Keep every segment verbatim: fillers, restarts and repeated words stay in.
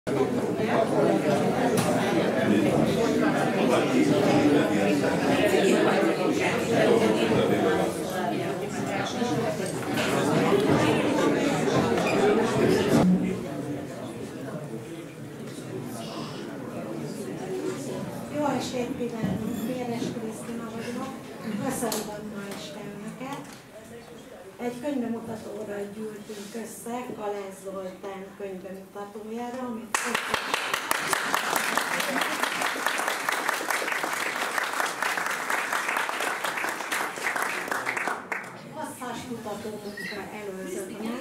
Jó estét kívánunk! Béres Krisztina vagyok. Köszöntöm ma este önöket. Egy könyvbemutatóra gyűltünk össze, Kalász Zoltán könyvbemutatójára, amit hasszáskutató munka előzött meg.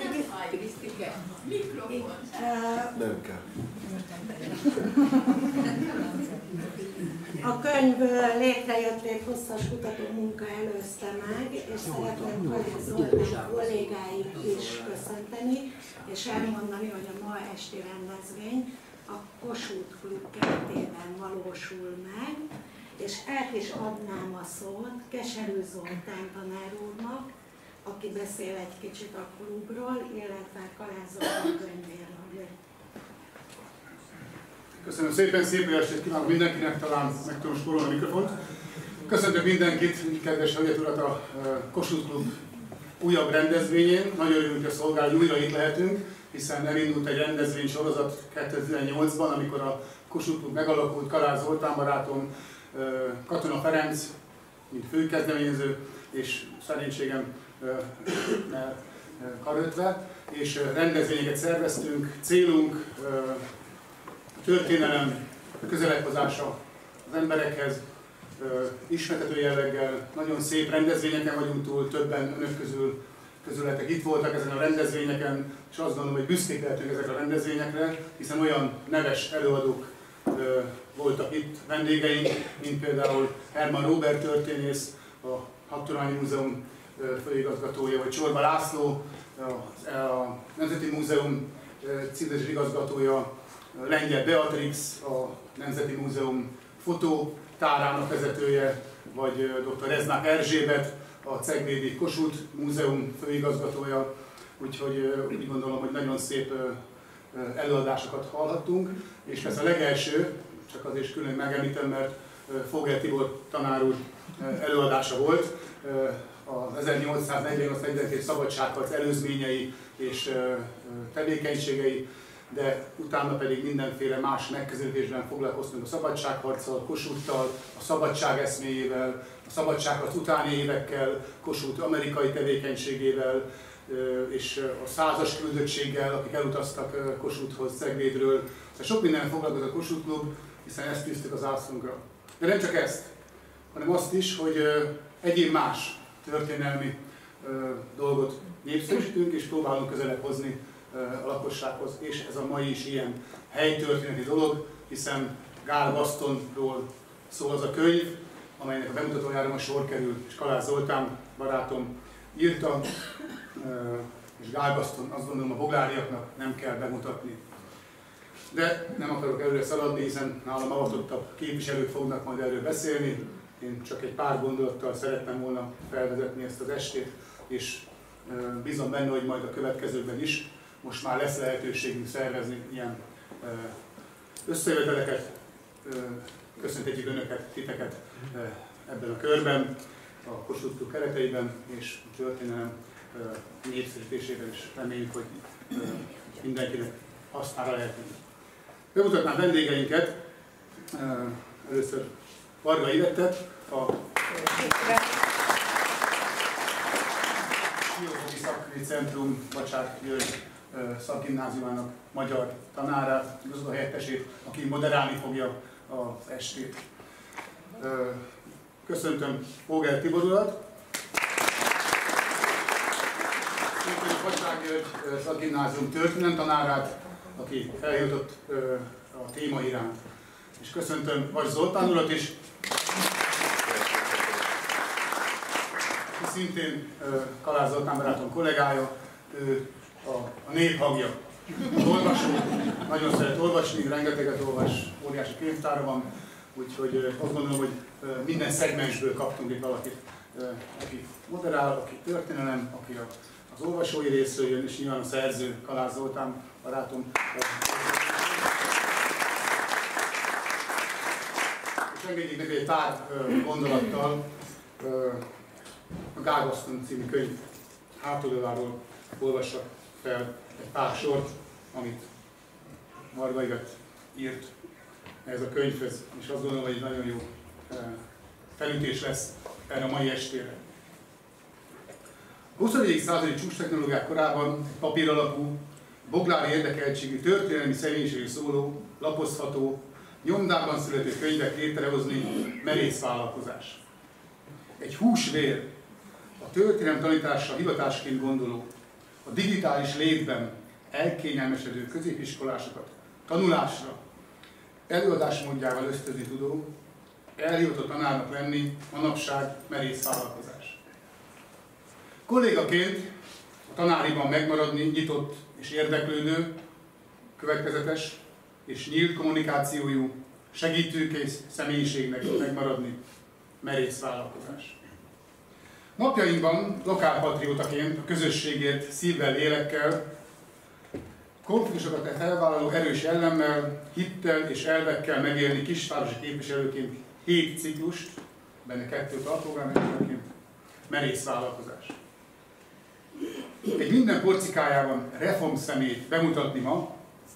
Nem kell. A könyv létrejöttét hosszas kutató munka előzte meg, és szeretném Kalász Zoltán kollégáit is köszönteni, és elmondani, hogy a ma esti rendezvény a Kossuth Klub keretében valósul meg, és át is adnám a szót Keserű Zoltán tanár úrnak, aki beszél egy kicsit a klubról, illetve Kalász Zoltán könyvéről. Köszönöm szépen, szép jó estét kívánok mindenkinek, talán meg tudom spórolni a mikrofont. Köszöntök mindenkit, kedves hölgyet urat, a Kossuth Klub újabb rendezvényén. Nagyon örülünk, hogy szolgálni újra itt lehetünk, hiszen elindult egy rendezvénysorozat kétezer-tizennyolcban, amikor a Kossuth Klub megalakult, Kalász Zoltán barátom, Katona Ferenc, mint főkezdeményező, és szerénységem karöltve, és rendezvényeket szerveztünk. Célunk a történelem közelebb hozása az emberekhez, ismertető jelleggel, nagyon szép rendezvényeken vagyunk túl, többen önök közül közületek itt voltak ezen a rendezvényeken, és azt gondolom, hogy büszkék lehetünk ezekre a rendezvényekre, hiszen olyan neves előadók voltak itt, vendégeink, mint például Hermann Róbert történész, a Hadtudományi Múzeum főigazgatója, vagy Csorba László, a Nemzeti Múzeum címzés igazgatója, Lengyel Beatrix, a Nemzeti Múzeum fotótárának vezetője, vagy dr. Reznák Erzsébet, a Ceglédi Kossuth Múzeum főigazgatója, úgyhogy úgy gondolom, hogy nagyon szép előadásokat hallhattunk, és ez a legelső, csak azért is külön megemlítem, mert Fogel Tibor tanár úr előadása volt, az ezernyolcszáznegyvennyolc negyvenkét szabadságharc előzményei és tevékenységei, de utána pedig mindenféle más megközelítésben foglalkoztunk a szabadságharccal, Kossuth-tal, a szabadság eszméjével, a szabadságharc utáni évekkel, Kossuth amerikai tevékenységével, és a százas küldöttséggel, akik elutaztak Kossuthhoz Ceglédről. Tehát sok minden foglalkozott a Kossuth Klub, hiszen ezt tűztük az ászlunkra. De nem csak ezt, hanem azt is, hogy egyéb más történelmi dolgot népszerűsítünk és próbálunk közelebb hozni a lakossághoz, és ez a mai is ilyen helytörténeti dolog, hiszen Gál Bastonról szól az a könyv, amelynek a bemutatójára ma sor kerül, és Kalász Zoltán barátom írta, és Gál Baston azt gondolom a bogláriaknak nem kell bemutatni. De nem akarok előre szaladni, hiszen nálam avatottabb képviselők fognak majd erről beszélni. Én csak egy pár gondolattal szerettem volna felvezetni ezt az estét, és bízom benne, hogy majd a következőkben is most már lesz lehetőségünk szervezni ilyen összejöveteleket. Köszönhetjük önöket, titeket ebben a körben, a Kossuth Klub kereteiben és a történelem népszerűsítésében is reméljük, hogy mindenkinek hasznára lehetünk. Bemutatnám vendégeinket, először Varga Ivettet, a Siófoki Szakközi Centrum Bacsák György szakgimnáziumának magyar tanárát, igazgatóhelyettesét, aki moderálni fogja az estét. Köszöntöm Fogel Tibor urat, Bacsák György szakgimnázium történelem tanárát, aki feljutott a téma iránt. És köszöntöm Vas Zoltán urat is, aki szintén Kalász Zoltán barátom kollégája, ő a, a nép hangja. Az olvasó, nagyon szeret olvasni, rengeteget olvas, óriási könyvtára van, úgyhogy azt gondolom, hogy minden szegmensből kaptunk itt valakit, aki moderál, aki történelem, aki az olvasói részről jön, és nyilván a szerző, Kalász Zoltán barátom. engedjék meg egy pár gondolattal a Gágoszton című könyv hátoldaláról olvassak fel egy pár sort, amit Varga Ivett írt ez a könyvhez, és azt gondolom, hogy egy nagyon jó felütés lesz erre a mai estére. A huszonegyedik századi csúcstechnológiák korában papír alapú, boglári érdekeltségű, történelmi személyiségű szóló, lapozható, nyomdában születő könyvek létrehozni merész vállalkozás. Egy húsvér, a történelem tanításra hivatásként gondoló, a digitális létben elkényelmesedő középiskolásokat tanulásra, előadásmódjával ösztözni tudó, elhivatott tanárnak lenni manapság merész vállalkozás. Kollégaként a tanáriban megmaradni nyitott és érdeklődő, következetes és nyílt kommunikációjú, segítőkész személyiségnek megmaradni merész vállalkozás. Napjainkban lokálpatriótaként a közösségért szívvel, lélekkel, konfliktusokat felvállaló erős jellemmel, hittel és elvekkel megélni kisvárosi képviselőként hét ciklust, benne kettő tartópolgármesterként, merész vállalkozás. Egy minden porcikájában reformszemét bemutatni ma,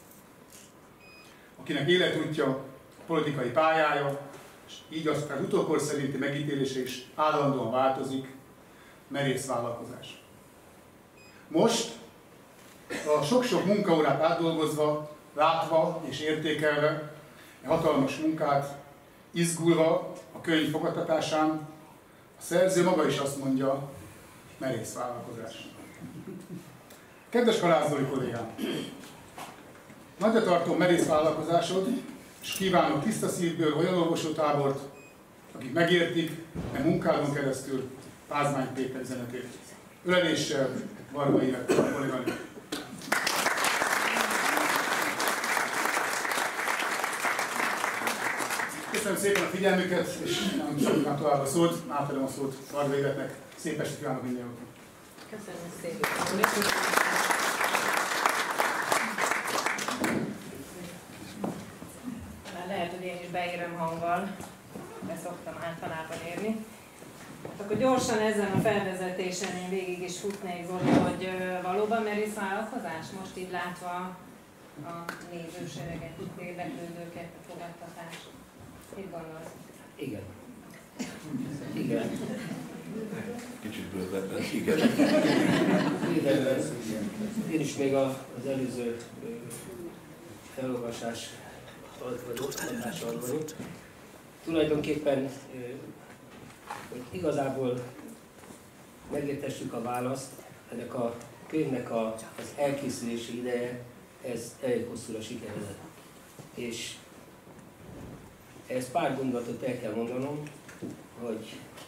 akinek életútja, politikai pályája, és így aztán utókor szerinti megítélése is állandóan változik, merész vállalkozás. Most a sok-sok munkaórát átdolgozva, látva és értékelve a hatalmas munkát, izgulva a könyv fogadtatásán, a szerző maga is azt mondja, merész vállalkozás. Kedves Kalász Zoli kollégám! Nagyra tartom merész vállalkozásod, és kívánok tiszta szívből olyan olvasótábort, akik megértik a munkádon keresztül Pázmány Péter üzenetét. Öleléssel Varga Ivett kolléganő. Köszönöm szépen a figyelmüket, és nem sokan tovább a szót, átadom a szót Varga Ivettnek. Szép estét kívánok mindenkinek! Köszönöm szépen! Lehet, hogy én is beérem hanggal, de szoktam általában érni. Hát akkor gyorsan ezen a felvezetésen én végig is futnék, Zoli, hogy valóban merész vállalkozás? Most így látva a nézősereget, érdeklődőket, a fogadtatást. Mit gondolsz? Igen. Igen. Kicsit bővebben, igen. Igen. Én is még az előző felolvasás vagy osztandás alatt vagyok. Tulajdonképpen, hogy igazából megértessük a választ, ennek a könyvnek a, az elkészülési ideje, ez elég hosszúra sikeredett. És ezt pár gondolatot el kell mondanom, hogy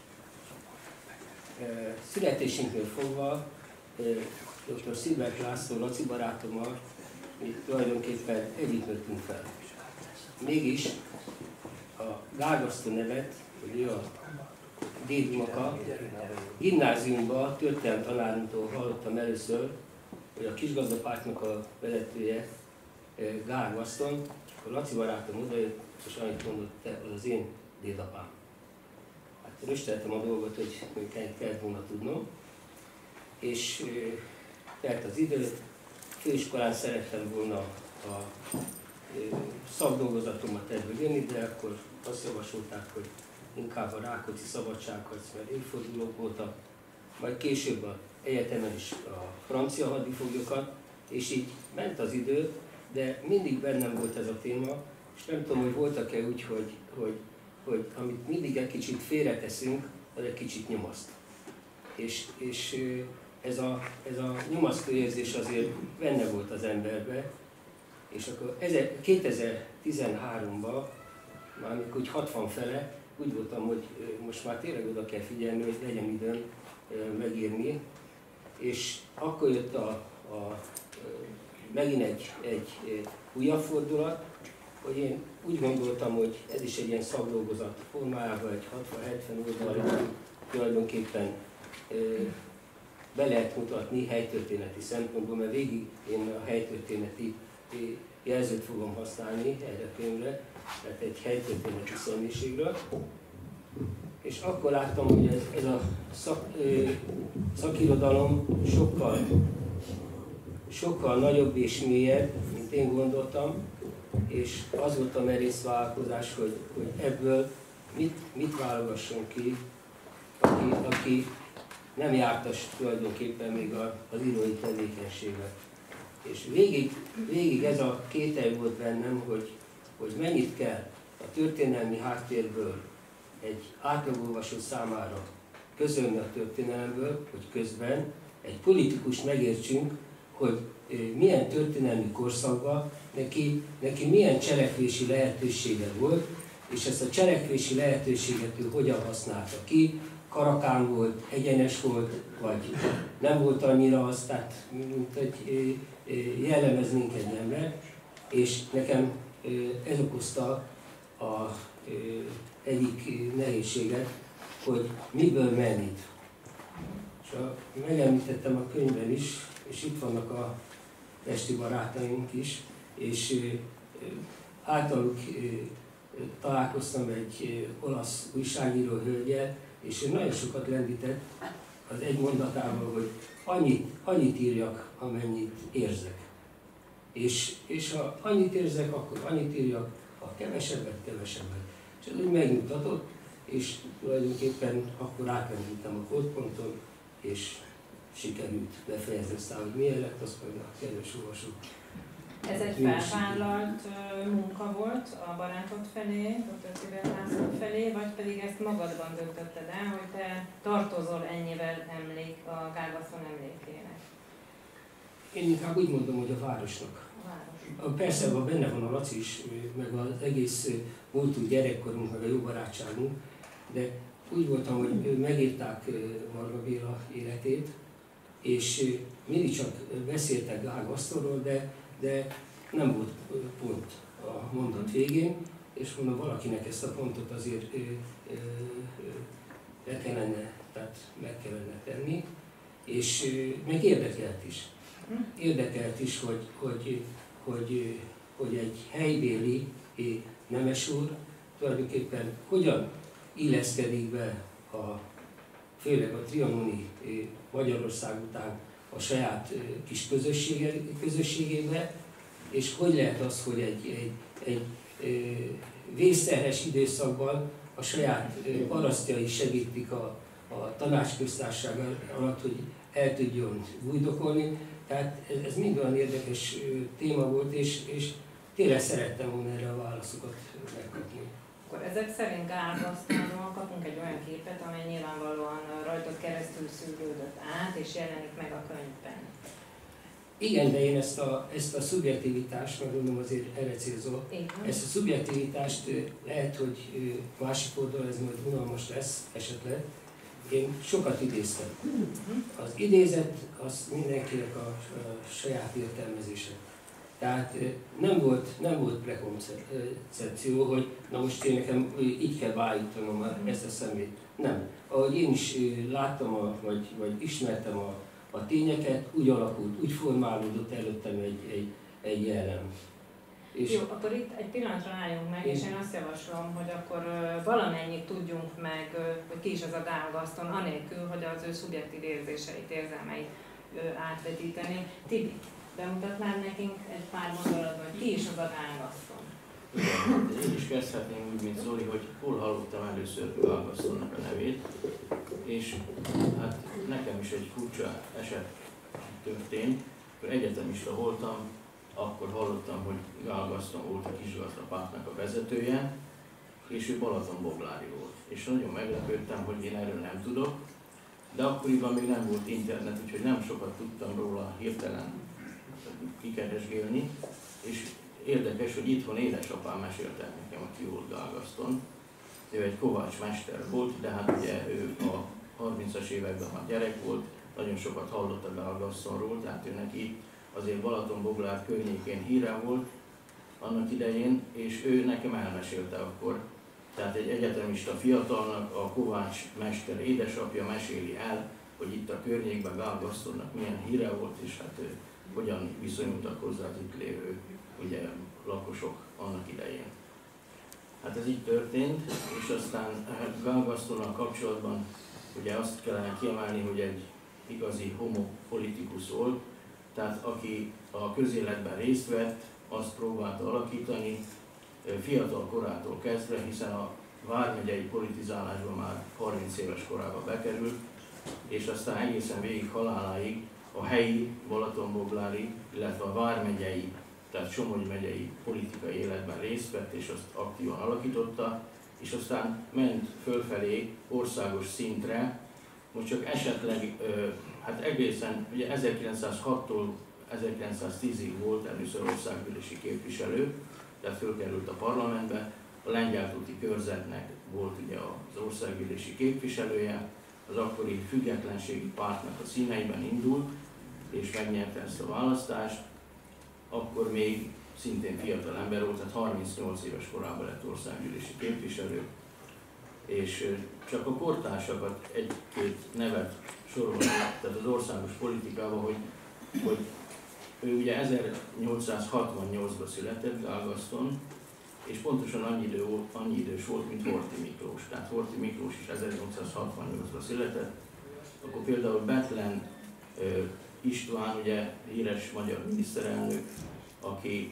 e, születésünkről fogva e, dr. Szilvert László, Laci barátommal mi tulajdonképpen együtt nőttünk fel. Mégis a Gágoszton nevet, hogy ő a dédunoka, gimnáziumban történelmi tanárunktól hallottam először, hogy a kisgazdapártnak a vezetője Gágoszton, akkor Laci barátom odajött, és annyit mondott, te, az az én dédapám. Hát rösteltem a dolgot, hogy kellett volna tudnom, és telt az idő, főiskolán szerettem volna a szakdolgozatomat ebből jönni, de akkor azt javasolták, hogy inkább a Rákóczi Szabadságharc, mert évfordulók voltak, majd később az egyetemen is a francia hadifoglyokat, és így ment az idő, de mindig bennem volt ez a téma, és nem tudom, hogy voltak-e úgy, hogy, hogy, hogy amit mindig egy kicsit félreteszünk, az egy kicsit nyomaszt. És, és ez, a, ez a nyomasztó érzés azért benne volt az emberbe, és akkor kétezer-tizenháromban, már amikor úgy hatvan fele, úgy voltam, hogy most már tényleg oda kell figyelni, hogy legyen időm megírni, és akkor jött a, a, megint egy, egy újabb fordulat, hogy én úgy gondoltam, hogy ez is egy ilyen szakdolgozat formájában, egy hatvan-hetven oldalra tulajdonképpen be lehet mutatni helytörténeti szempontból, mert végig én a helytörténeti jelzőt fogom használni erre a könyvre, tehát egy helytörténeti személyiségről. És akkor láttam, hogy ez, ez a szak, ö, szakirodalom sokkal, sokkal nagyobb és mélyebb, mint én gondoltam, és az volt a merész vállalkozás, hogy, hogy ebből mit, mit válogasson ki, aki, aki nem jártas tulajdonképpen még az írói tevékenységbe. És végig, végig ez a kételj volt bennem, hogy, hogy mennyit kell a történelmi háttérből egy átlagolvasó számára közölni a történelemből, hogy közben egy politikus megértsünk, hogy milyen történelmi korszakban neki, neki milyen cselekvési lehetősége volt, és ezt a cselekvési lehetőséget ő hogyan használta ki, karakán volt, egyenes volt, vagy nem volt annyira az, tehát mint egy jellemeznénk egy ember, és nekem ez okozta a egyik nehézséget, hogy miből mennyit. És a, megemlítettem a könyvben is, és itt vannak a pesti barátaink is, és általuk találkoztam egy olasz újságíró hölgyel, és ő nagyon sokat lendített az egy mondatával, hogy annyit, annyit írjak, amennyit érzek. És, és ha annyit érzek, akkor annyit írjak, ha kevesebbet, kevesebbet. És ez úgy megnyugtatott, és tulajdonképpen akkor átmentem a holdponton, és sikerült befejezni, aztán, hogy milyen lett, azt majd a kedves olvasók. Ez egy felvállalt munka volt a barátod felé, doktor Sziebert László felé, vagy pedig ezt magadban döntötted el, hogy te tartozol ennyivel emlék, a Gál-Gaszton emlékének? Én inkább úgy mondom, hogy a városnak. A város. Persze, abban benne van a Laci is, meg az egész múltú gyerekkorunk, meg a jó barátságunk, de úgy voltam, hogy megírták Varga Béla életét, és mindig csak beszéltek Gál-Gasztonról, de, de nem volt pont a mondat végén, és mondom, valakinek ezt a pontot azért le kellene, tehát meg kellene tenni, és meg érdekelt is. Érdekelt is, hogy, hogy, hogy, hogy egy helybéli nemes úr tulajdonképpen hogyan illeszkedik be a, főleg a trianoni Magyarország után a saját kis közössége, közösségébe, és hogy lehet az, hogy egy, egy, egy vészterhes időszakban a saját parasztjai segítik a, a tanácsköztársaság alatt, hogy el tudjon bújdokolni. Tehát ez, ez mind olyan érdekes téma volt, és, és tényleg szerettem volna erre a válaszokat megkapni. Akkor ezek szerint Gál-Gasztonról kapunk egy olyan képet, amely nyilvánvalóan rajtad keresztül szűrődött át, és jelenik meg a könyvben. Igen, de én ezt a, ezt a szubjektivitást, meg gondolom azért erre célzol, ezt a szubjektivitást lehet, hogy másik oldal ez majd unalmas lesz esetleg. Én sokat idéztem. Az idézet az mindenkinek a, a saját értelmezése. Tehát nem volt, nem volt prekoncepció, hogy na most én nekem így kell beállítanom ezt a szemét. Nem. Ahogy én is láttam, a, vagy, vagy ismertem a, a tényeket, úgy alakult, úgy formálódott előttem egy, egy, egy jellem. És jó, akkor itt egy pillanatra álljunk meg, és én azt javaslom, hogy akkor valamennyit tudjunk meg, hogy ki is az a Gál-Gaszton, anélkül, hogy az ő szubjektív érzéseit, érzelmeit átvetíteni. Tibi, bemutatnád nekünk egy pár mondatban, hogy ki is az a Gál-Gaszton? Én is kezdhetném úgy, mint Zoli, hogy hol hallottam először Gál-Gasztonnak a nevét, és hát nekem is egy furcsa eset történt. Egyetemista voltam, akkor hallottam, hogy Gál-Gaszton volt a kisgazdapártnak a vezetője, és ő Balatonboglári volt. És nagyon meglepődtem, hogy én erről nem tudok, de akkoriban még nem volt internet, úgyhogy nem sokat tudtam róla hirtelen kikeresgélni, és érdekes, hogy itthon édesapám mesélte nekem, aki volt Gál-Gaszton. Ő egy kovácsmester volt, de hát ugye ő a harmincas években már gyerek volt, nagyon sokat hallott a Gál-Gasztonról, tehát ő neki azért Balatonboglár környékén híre volt annak idején, és ő nekem elmesélte akkor. Tehát egy egyetemista fiatalnak a kovács mester édesapja meséli el, hogy itt a környékben Gál-Gasztonnak milyen híre volt, és hát ő hogyan viszonyultak hozzá az itt lévő ugye, lakosok annak idején. Hát ez így történt, és aztán Galgastonnal kapcsolatban ugye azt kellene kiemelni, hogy egy igazi homopolitikus volt, tehát aki a közéletben részt vett, azt próbálta alakítani fiatal korától kezdve, hiszen a vármegyei politizálásban már harminc éves korában bekerült, és aztán egészen végig haláláig a helyi, balatonboglári, illetve a vármegyei, tehát Somogy megyei politikai életben részt vett, és azt aktívan alakította, és aztán ment fölfelé országos szintre. Most csak esetleg, hát egészen, ugye ezerkilencszázhattól ezerkilencszáztízig volt először országgyűlési képviselő, tehát fölkerült a parlamentbe, a Lengyeltóti körzetnek volt ugye az országgyűlési képviselője, az akkori függetlenségi pártnak a színeiben indult, és megnyerte ezt a választást, akkor még szintén fiatal ember volt, tehát harmincnyolc éves korában lett országgyűlési képviselő, és csak a kortársakat egy-két nevet sorolni, tehát az országos politikában, hogy, hogy ő ugye ezernyolcszázhatvannyolcban született, Galgaston, és pontosan annyi, idő volt, annyi idős volt, mint Horthy Miklós. Tehát Horthy Miklós is ezernyolcszázhatvannyolcban született. Akkor például Bethlen István, ugye híres magyar miniszterelnök, aki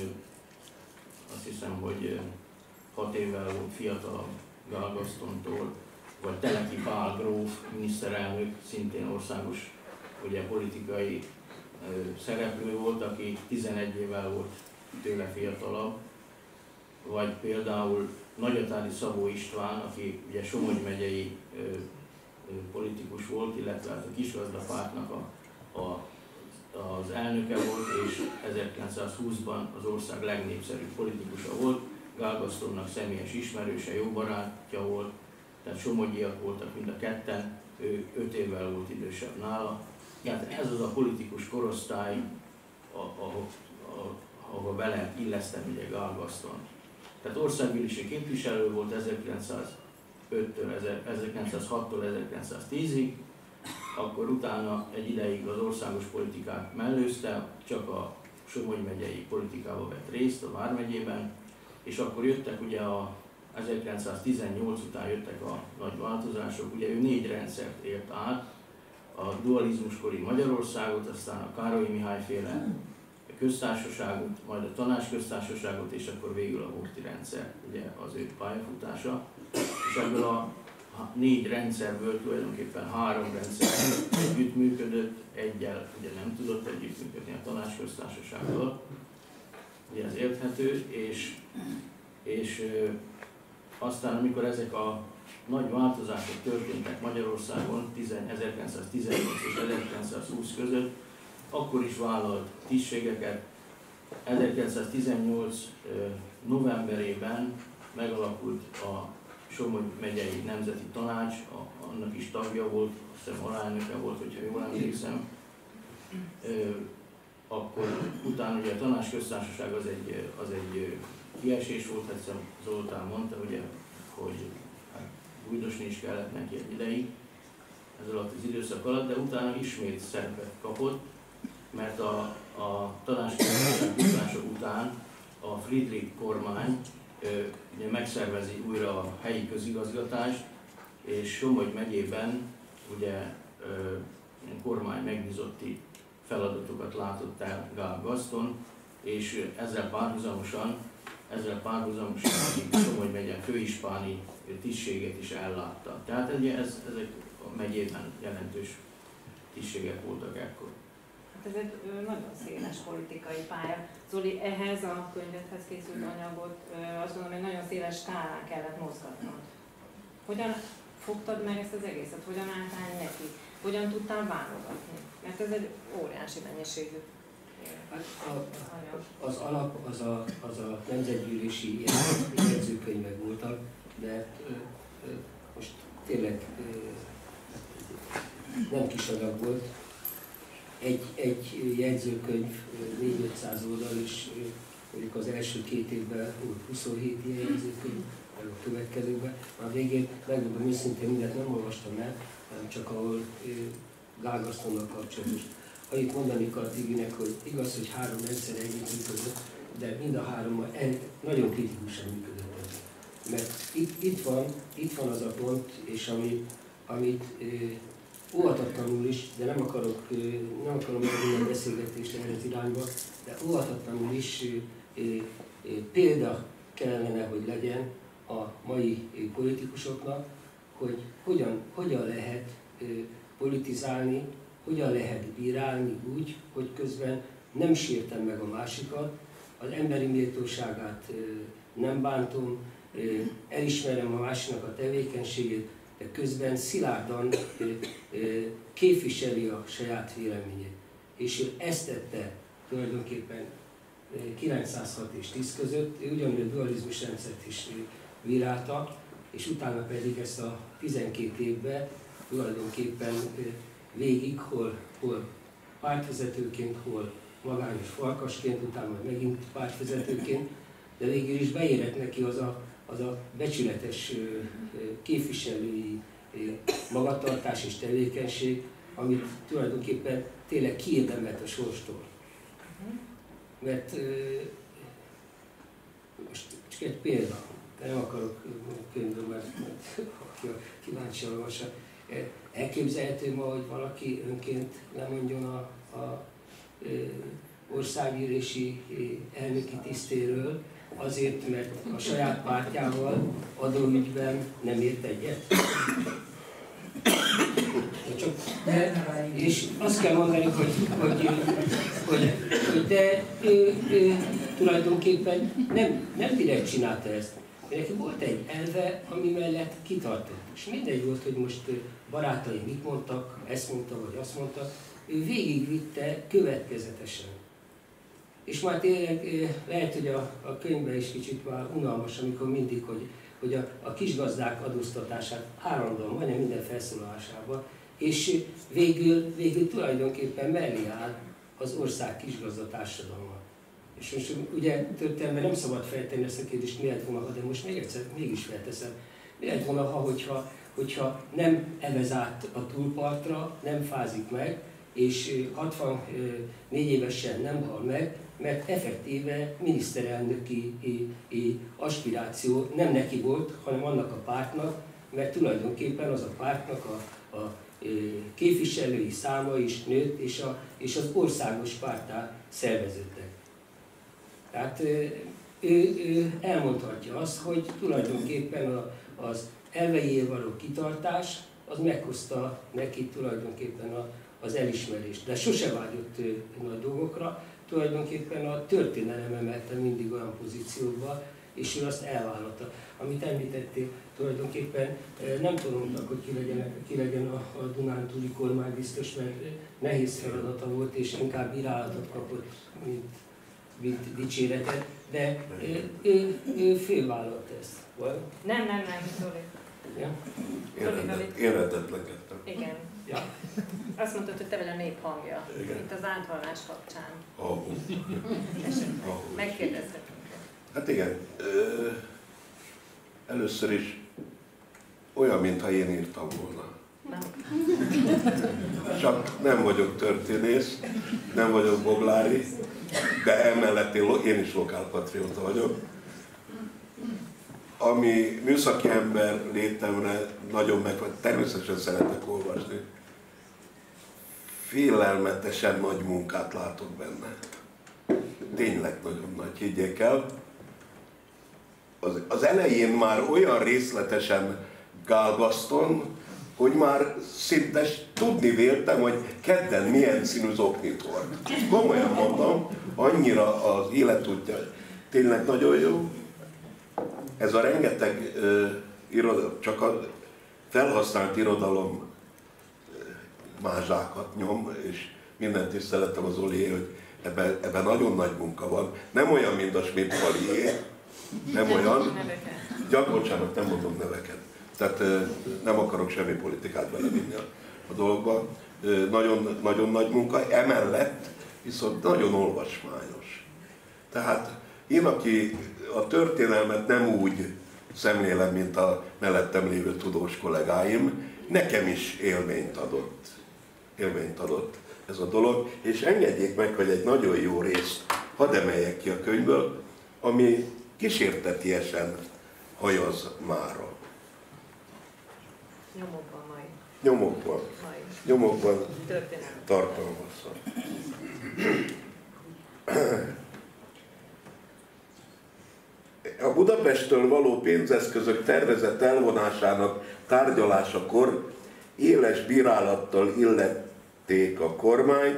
azt hiszem, hogy hat évvel volt fiatalabb Galgastontól, vagy Teleki Pál gróf miniszterelnök, szintén országos ugye, politikai szereplő volt, aki tizenegy évvel volt tőle fiatalabb, vagy például Nagyatádi Szabó István, aki ugye Somogy megyei ö, ö, politikus volt, illetve a Kisgazdapártnak a, a, az elnöke volt, és ezerkilencszázhúszban az ország legnépszerűbb politikusa volt, Galgastonnak személyes ismerőse, jó barátja volt, tehát somogyiak voltak mind a ketten, ő öt évvel volt idősebb nála. Hát ez az a politikus korosztály, ahova be lehet illeszteni ugye Galgaston. Tehát országgyűlési képviselő volt ezerkilencszázhattól ezerkilencszáztízig, akkor utána egy ideig az országos politikát mellőzte, csak a Somogy megyei politikába vett részt a Vármegyében, és akkor jöttek ugye a ezerkilencszáztizennyolc után jöttek a nagy változások, ugye ő négy rendszert ért át, a dualizmuskori Magyarországot, aztán a Károlyi Mihály féle köztársaságot, majd a tanácsköztársaságot, és akkor végül a Horthy rendszer, ugye az ő pályafutása. És ebből a négy rendszerből tulajdonképpen három rendszer együttműködött, egyel ugye nem tudott együttműködni a tanácsköztársasággal, ugye ez érthető, és, és aztán amikor ezek a nagy változások történtek Magyarországon ezerkilencszáztizennyolc és ezerkilencszázhúsz között, akkor is vállalt tisztségeket. ezerkilencszáztizennyolc novemberében megalakult a Somogy megyei Nemzeti Tanács, annak is tagja volt, azt hiszem alelnöke volt, hogyha jól emlékszem. Akkor utána ugye a tanácsköztársaság az egy, az egy kiesés volt, egyszer Zoltán mondta, ugye, hogy hát, bújdosni is kellett neki egy ideig ez alatt az időszak alatt, de utána ismét szerepet kapott, mert a, a tanácsköztársaság után a Friedrich kormány ugye megszervezi újra a helyi közigazgatást, és Somogy megyében ugye kormány megbízotti feladatokat látott el Galgaston, és ezzel párhuzamosan, ezzel párhuzamosan a Somogy megye főispáni tisztséget is ellátta. Tehát ugye ez, ezek a megyében jelentős tisztségek voltak ekkor. Hát ez egy nagyon széles politikai pálya. Zoli, ehhez a könyvedhez készült anyagot azt gondolom, hogy nagyon széles skálán kellett mozgatnod. Hogyan fogtad meg ezt az egészet? Hogyan álltál neki? Hogyan tudtál válogatni? Mert ez egy óriási mennyiségű hát a, az alap az a, az a nemzetgyűlési jegyzőkönyvek voltak, de ö, ö, most tényleg ö, nem kis adag volt. Egy, egy jegyzőkönyv négy-ötszáz oldal, és mondjuk az első két évben volt huszonhét ilyen jegyzőkönyv, a következőkben. A végén megmondom őszintén, mindent nem olvastam el, hanem csak ahol Galgastonnal kapcsolatos. annyit mondanék a Tibinek, hogy igaz, hogy három rendszer együttműködött, de mind a hárommal nagyon kritikusan működött. Mert itt, itt, van, itt van az a pont, és ami, amit óhatatlanul is, de nem akarok, nem akarom elvinni a beszélgetést erre az irányba, de óhatatlanul is példa kellene, hogy legyen a mai politikusoknak, hogy hogyan, hogyan lehet politizálni, hogyan lehet bírálni úgy, hogy közben nem sértem meg a másikat, az emberi méltóságát nem bántom, elismerem a másiknak a tevékenységét, de közben szilárdan képviseli a saját véleményét. És ő ezt tette tulajdonképpen kilencszázhat és tíz között, ő ugyanúgy a dualizmus rendszert is bírálta, és utána pedig ezt a tizenkét évben tulajdonképpen végig, hol, hol pártvezetőként, hol magányos farkasként, utána megint pártvezetőként, de végül is beérett neki az a, az a becsületes képviselői magatartás és tevékenység, amit tulajdonképpen tényleg kiérdemelt a sorstól. Mert most csak egy példa, de nem akarok könyvből, mert aki kíváncsi olvassa. Elképzelhető ma, hogy valaki önként lemondjon a, a országgyűlési elnöki tisztéről, azért, mert a saját pártjával adóügyben nem ért egyet. Csak, de, és azt kell mondani, hogy, hogy, hogy, hogy de ő, ő, tulajdonképpen nem, nem direkt csinálta ezt. Neki volt egy elve, ami mellett kitartott. És mindegy volt, hogy most barátai mit mondtak, ezt mondta, vagy azt mondta, ő végigvitte következetesen. És már tényleg lehet, hogy a, a könyvben is kicsit már unalmas, amikor mindig, hogy, hogy a, a kisgazdák adóztatását állandóan, majdnem minden felszólalásában, és végül, végül tulajdonképpen mellé áll az ország kisgazda társadalma. És most ugye történetben nem szabad feltenni ezt a kérdést, mi lett volna, de most még egyszer mégis felteszem. Mi lett volna, ha, hogyha, hogyha nem evez át a túlpartra, nem fázik meg, és hatvannégy évesen nem hal meg, mert effektíve miniszterelnöki aspiráció nem neki volt, hanem annak a pártnak, mert tulajdonképpen az a pártnak a, a képviselői száma is nőtt, és, a, és az országos párttá szerveződtek. Tehát ő, ő elmondhatja azt, hogy tulajdonképpen a, az elveiért való kitartás, az meghozta neki tulajdonképpen a, az elismerést. De sose vágyott nagy dolgokra, tulajdonképpen a történelem emelte mindig olyan pozícióba, és ő azt elvállalta. Amit említettél, tulajdonképpen nem tanultak, hogy ki legyen, ki legyen a, a Dunántúli kormánybiztos, mert nehéz feladata volt, és inkább bírálatot kapott, mint, mint dicséretet, de ő, ő, ő félvállalta ezt. Nem, nem, nem, Zoli. Ja? Éretetlenkedtem. Igen. Ja. Azt mondtad, hogy te vagy a nép hangja. Igen. Itt az áthallás kapcsán. Oh. Oh. Megkérdezhetünk. Hát igen. Ö, először is olyan, mintha én írtam volna. Nem. Csak nem vagyok történész, nem vagyok boglári, de emellett én is lokálpatrióta vagyok. Ami műszaki ember létemre nagyon meg, természetesen szeretek olvasni. Félelmetesen nagy munkát látok benne. Tényleg nagyon nagy, higgyék el. Az, az elején már olyan részletesen Galveston, hogy már szinte tudni véltem, hogy kedden milyen színű zoknit hord. Komolyan mondom, annyira az életútja tényleg nagyon jó. Ez a rengeteg uh, irodalom, csak a felhasznált irodalom uh, mázsákat nyom, és minden tiszteletem az Olié, hogy ebben, ebben nagyon nagy munka van. Nem olyan, mint a Schmidt-Valié, nem olyan. Gyak, bocsánat, nem mondom neveket. Tehát uh, nem akarok semmi politikát belevinni a, a dologba. Uh, nagyon, nagyon nagy munka, emellett viszont nagyon olvasmányos. Tehát én, aki a történelmet nem úgy szemlélem, mint a mellettem lévő tudós kollégáim, nekem is élményt adott. Élményt adott. ez a dolog, és engedjék meg, hogy egy nagyon jó részt hadd emeljek ki a könyvből, ami kísértetiesen hajaz mára. Nyomokban mai. Nyomokban. Mai. Nyomokban Történet. tartalmazza. A Budapesttől való pénzeszközök tervezett elvonásának tárgyalásakor éles bírálattal illették a kormányt.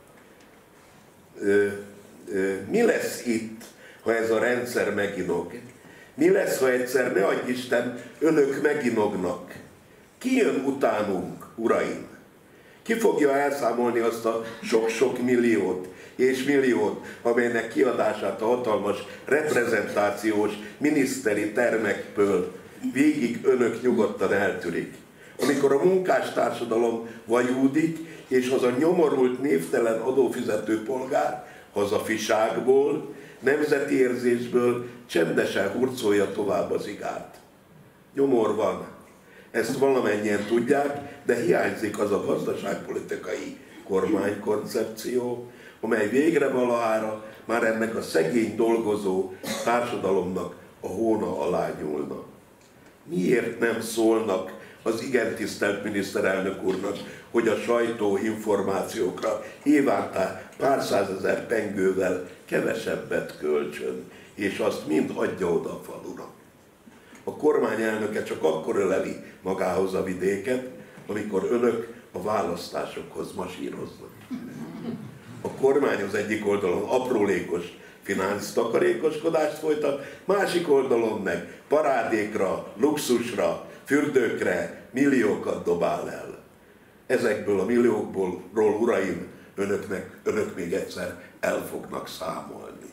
Ö, ö, mi lesz itt, ha ez a rendszer meginog? Mi lesz, ha egyszer, ne adj Isten, önök meginognak? Ki jön utánunk, uraim? Ki fogja elszámolni azt a sok-sok milliót és milliót, amelynek kiadását a hatalmas reprezentációs miniszteri termekből végig önök nyugodtan eltűrik? Amikor a munkástársadalom vajúdik, és az a nyomorult, névtelen adófizető polgár hazafiságból, nemzeti érzésből csendesen hurcolja tovább az igát. Nyomor van. Ezt valamennyien tudják, de hiányzik az a gazdaságpolitikai kormánykoncepció, amely végre valahára már ennek a szegény dolgozó társadalomnak a hóna alá nyúlna. Miért nem szólnak az igen tisztelt miniszterelnök úrnak, hogy a sajtó információkra évente pár százezer pengővel kevesebbet költsön, és azt mind adja oda a falura? A kormány elnöke csak akkor öleli magához a vidéket, amikor önök a választásokhoz masíroznak. A kormány az egyik oldalon aprólékos finansztakarékoskodást folytat, másik oldalon meg parádékra, luxusra, fürdőkre milliókat dobál el. Ezekből a milliókból, ról, uraim, önöknek, önök még egyszer el fognak számolni.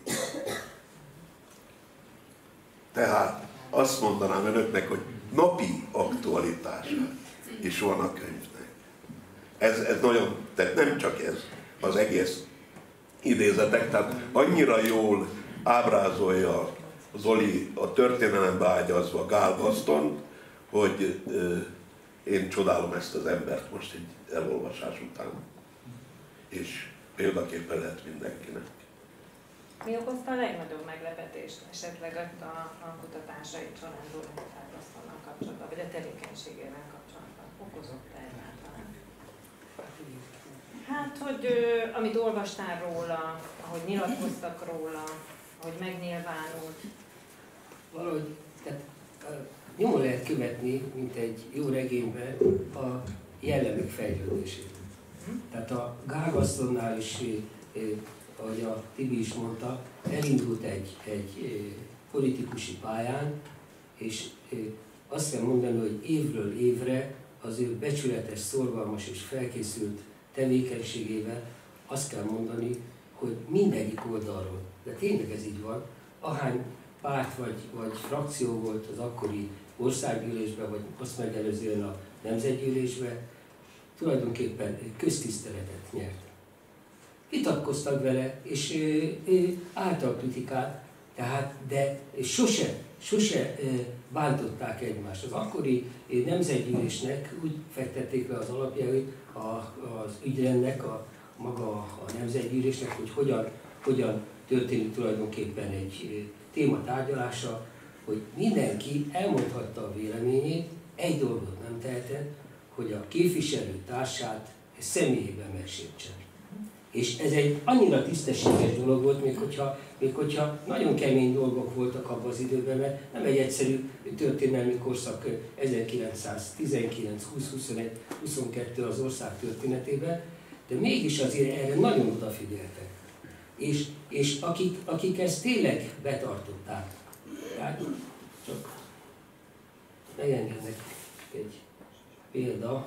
Tehát azt mondanám önöknek, hogy napi aktualitása is van a könyvnek. Ez, ez nagyon, tehát nem csak ez, az egész idézetek, tehát annyira jól ábrázolja Zoli a történelembe ágyazva Gál Gasztont, hogy euh, én csodálom ezt az embert most egy elolvasás után. És példaképpen lehet mindenkinek. Mi okozta a legnagyobb meglepetést esetleg a, a kutatásai során Zoli Gál Gasztonnal kapcsolatban, vagy a tevékenységével kapcsolatban? Okozott-e egyáltalán? Hát, hogy ö, amit olvastál róla, ahogy nyilatkoztak róla, ahogy megnyilvánult. Valahogy, tehát nyomon lehet követni, mint egy jó regényben, a jellemük fejlődését. Tehát a Gál Gasztonnál is, ahogy a Tibi is mondta, elindult egy, egy politikusi pályán, és azt kell mondani, hogy évről évre az ő becsületes, szorgalmas és felkészült tevékenységével azt kell mondani, hogy mindegyik oldalról, de tényleg ez így van, ahány párt vagy, vagy frakció volt az akkori országgyűlésben, vagy azt megelőzően a nemzetgyűlésben, tulajdonképpen köztiszteletet nyert. Vitatkoztak vele, és állta a kritikát, tehát, de sose, sose bántották egymást. Az akkori nemzetgyűlésnek úgy fektették le az alapjait az ügyrendnek, a, maga a nemzetgyűlésnek, hogy hogyan, hogyan történik tulajdonképpen egy téma tárgyalása, hogy mindenki elmondhatta a véleményét, egy dolgot nem tehetett, hogy a képviselő társát személyében megsértsen. És ez egy annyira tisztességes dolog volt, még hogyha, még hogyha nagyon kemény dolgok voltak abban az időben, mert nem egy egyszerű történelmi korszak ezerkilencszáztizenkilenc, húsz, huszonegy, huszonkettő az ország történetében, de mégis azért erre nagyon odafigyeltek. És, és akik, akik ezt tényleg betartották, tehát csak megengednek egy példa.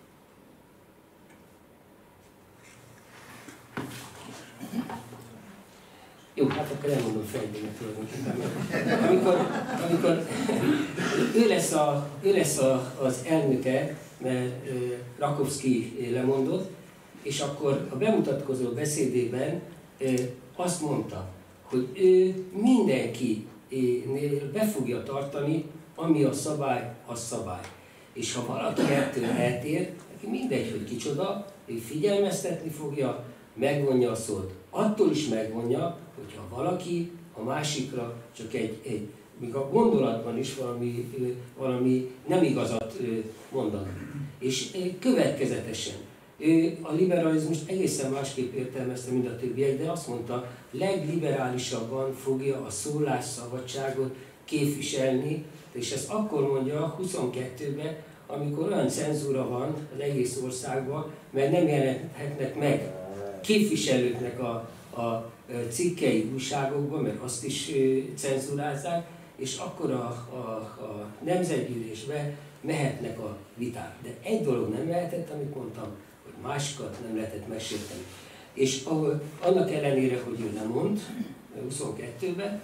Jó, hát akkor elmondom fejből tulajdonképpen. Amikor, amikor ő lesz, a, ő lesz a, az elnöke, mert Rakowski lemondott, és akkor a bemutatkozó beszédében azt mondta, hogy ő mindenkinél be fogja tartani, ami a szabály, az szabály. És ha valaki ettől eltér, neki mindegy, hogy kicsoda, ő figyelmeztetni fogja, megvonja a szót. Attól is megvonja, hogyha valaki a másikra csak egy, egy még a gondolatban is valami, valami nem igazat mondanak. És következetesen. Ő a liberalizmust egészen másképp értelmezte, mint a többiek, de azt mondta, legliberálisabban fogja a szólásszabadságot képviselni, és ezt akkor mondja huszonkettőben, amikor olyan cenzúra van az egész országban, mert nem jelenhetnek meg képviselőknek a, a cikkei újságokban, mert azt is cenzúrázzák, és akkor a, a, a nemzetgyűlésbe mehetnek a viták. De egy dolog nem lehetett, amit mondtam, hogy másikat nem lehetett megsérteni. És ahol, annak ellenére, hogy ő nem mond, huszonkettőben,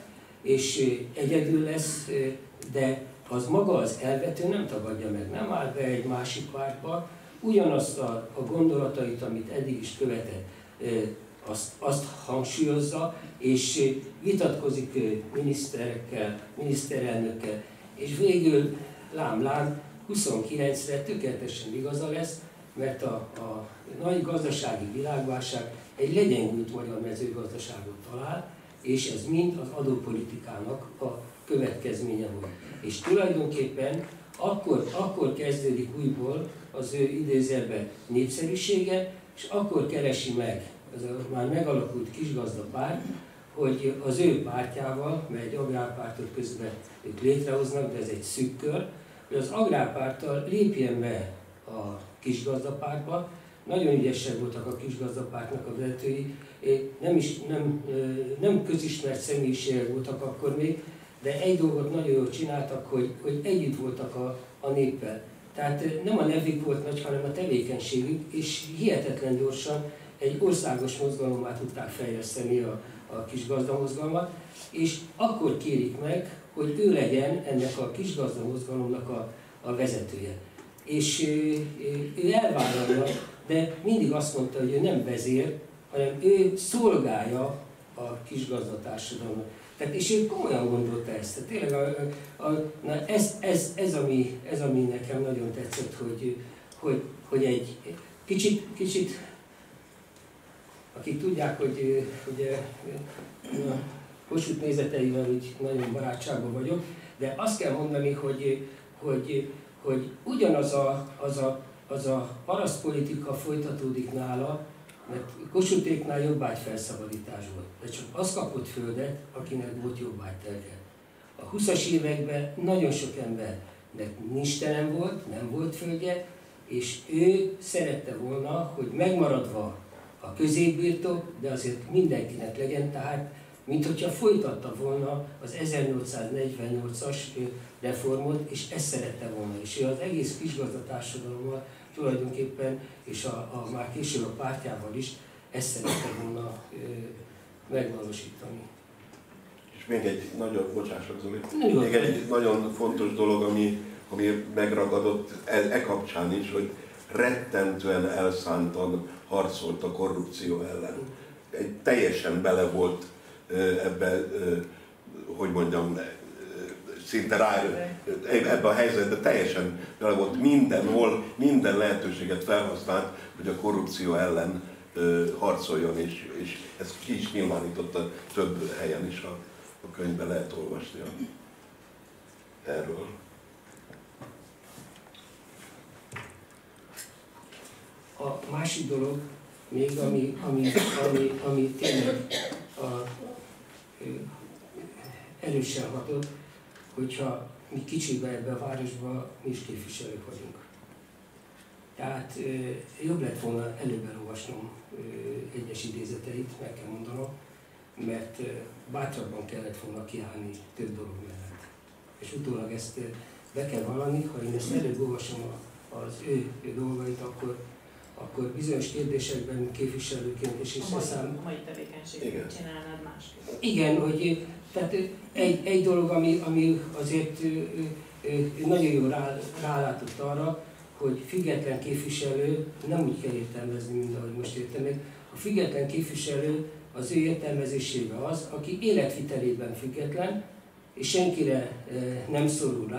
és egyedül lesz, de az maga az elvető nem tagadja meg, nem áll be egy másik pártba, ugyanazt a, a gondolatait, amit eddig is követett, azt, azt hangsúlyozza, és vitatkozik miniszterekkel, miniszterelnökkel, és végül lám-lám huszonkilencre tökéletesen igaza lesz, mert a, a nagy gazdasági világválság egy legyengült magyar mezőgazdaságot talál, és ez mind az adópolitikának a következménye volt. És tulajdonképpen akkor, akkor kezdődik újból az ő idézőjelben népszerűsége, és akkor keresi meg az a már megalakult kisgazdapárt, hogy az ő pártjával, mert egy agrárpártot közben ők létrehoznak, de ez egy szűk kör, hogy az agrárpárttal lépjen be a kisgazdapártba. Nagyon ügyesek voltak a kisgazdapártnak a vezetői, nem, is, nem, nem közismert személyiségek voltak akkor még, de egy dolgot nagyon jól csináltak, hogy, hogy együtt voltak a, a néppel. Tehát nem a nevük volt nagy, hanem a tevékenységük, és hihetetlen gyorsan egy országos mozgalommá tudták fejleszteni a, a kisgazdamozgalmat, és akkor kérik meg, hogy ő legyen ennek a kisgazdamozgalomnak a, a vezetője. És ő, ő elvállalja, de mindig azt mondta, hogy ő nem vezér, hanem ő szolgálja a kisgazdatársadalmat. Tehát, és ő komolyan gondolta ezt. Tehát tényleg a, a, na ez, ez, ez, ami, ez, ami nekem nagyon tetszett, hogy, hogy, hogy egy kicsit, kicsit, akik tudják, hogy ugye, a Kossuth nézeteivel úgy nagyon barátságban vagyok, de azt kell mondani, hogy, hogy, hogy ugyanaz a, az a, az a parasztpolitika folytatódik nála, mert Kossuthéknál jobbágyfelszabadítás volt, de csak az kapott földet, akinek volt jobbágytelke. A huszas években nagyon sok embernek nincstelen volt, nem volt földje, és ő szerette volna, hogy megmaradva a középbirtok, de azért mindenkinek legyen, tehát mint hogyha folytatta volna az ezernyolcszáznegyvennyolcas reformot, és ezt szerette volna. És ő az egész kisgazdatársadalommal tulajdonképpen, és a, a már később a pártjával is ezt szerette volna ö, megvalósítani. És még egy nagyon, bocsássak Zoli, Nyugodtan. még egy nagyon fontos dolog, ami, ami megragadott e, e kapcsán is, hogy rettentően elszántan harcolt a korrupció ellen. Egy, teljesen bele volt ebbe, hogy mondjam, szinte rá, ebbe a helyzetbe teljesen bele volt mindenhol, minden lehetőséget felhasznált, hogy a korrupció ellen harcoljon, és, és ezt ki is nyilvánította több helyen is, a, a könyvben lehet olvasni erről. A másik dolog, még ami, ami, ami, ami tényleg a, erősen hatott, hogyha mi kicsibe ebbe a városba mi is képviselők vagyunk. Tehát jobb lett volna előbb elolvasnom egyes idézeteit, meg kell mondanom, mert bátrabban kellett volna kiállni több dolog mellett. És utólag ezt be kell vallani, ha én ezt előbb olvasom az ő, ő dolgait, akkor akkor bizonyos kérdésekben képviselőként és a szám... A mai tevékenységet csinálnád másképp. Igen, hogy tehát egy, egy dolog, ami, ami azért nagyon jól rá, rálátott arra, hogy független képviselő nem úgy kell értelmezni, mint ahogy most értem meg. A független képviselő az ő értelmezésében az, aki életvitelében független, és senkire nem szorul rá,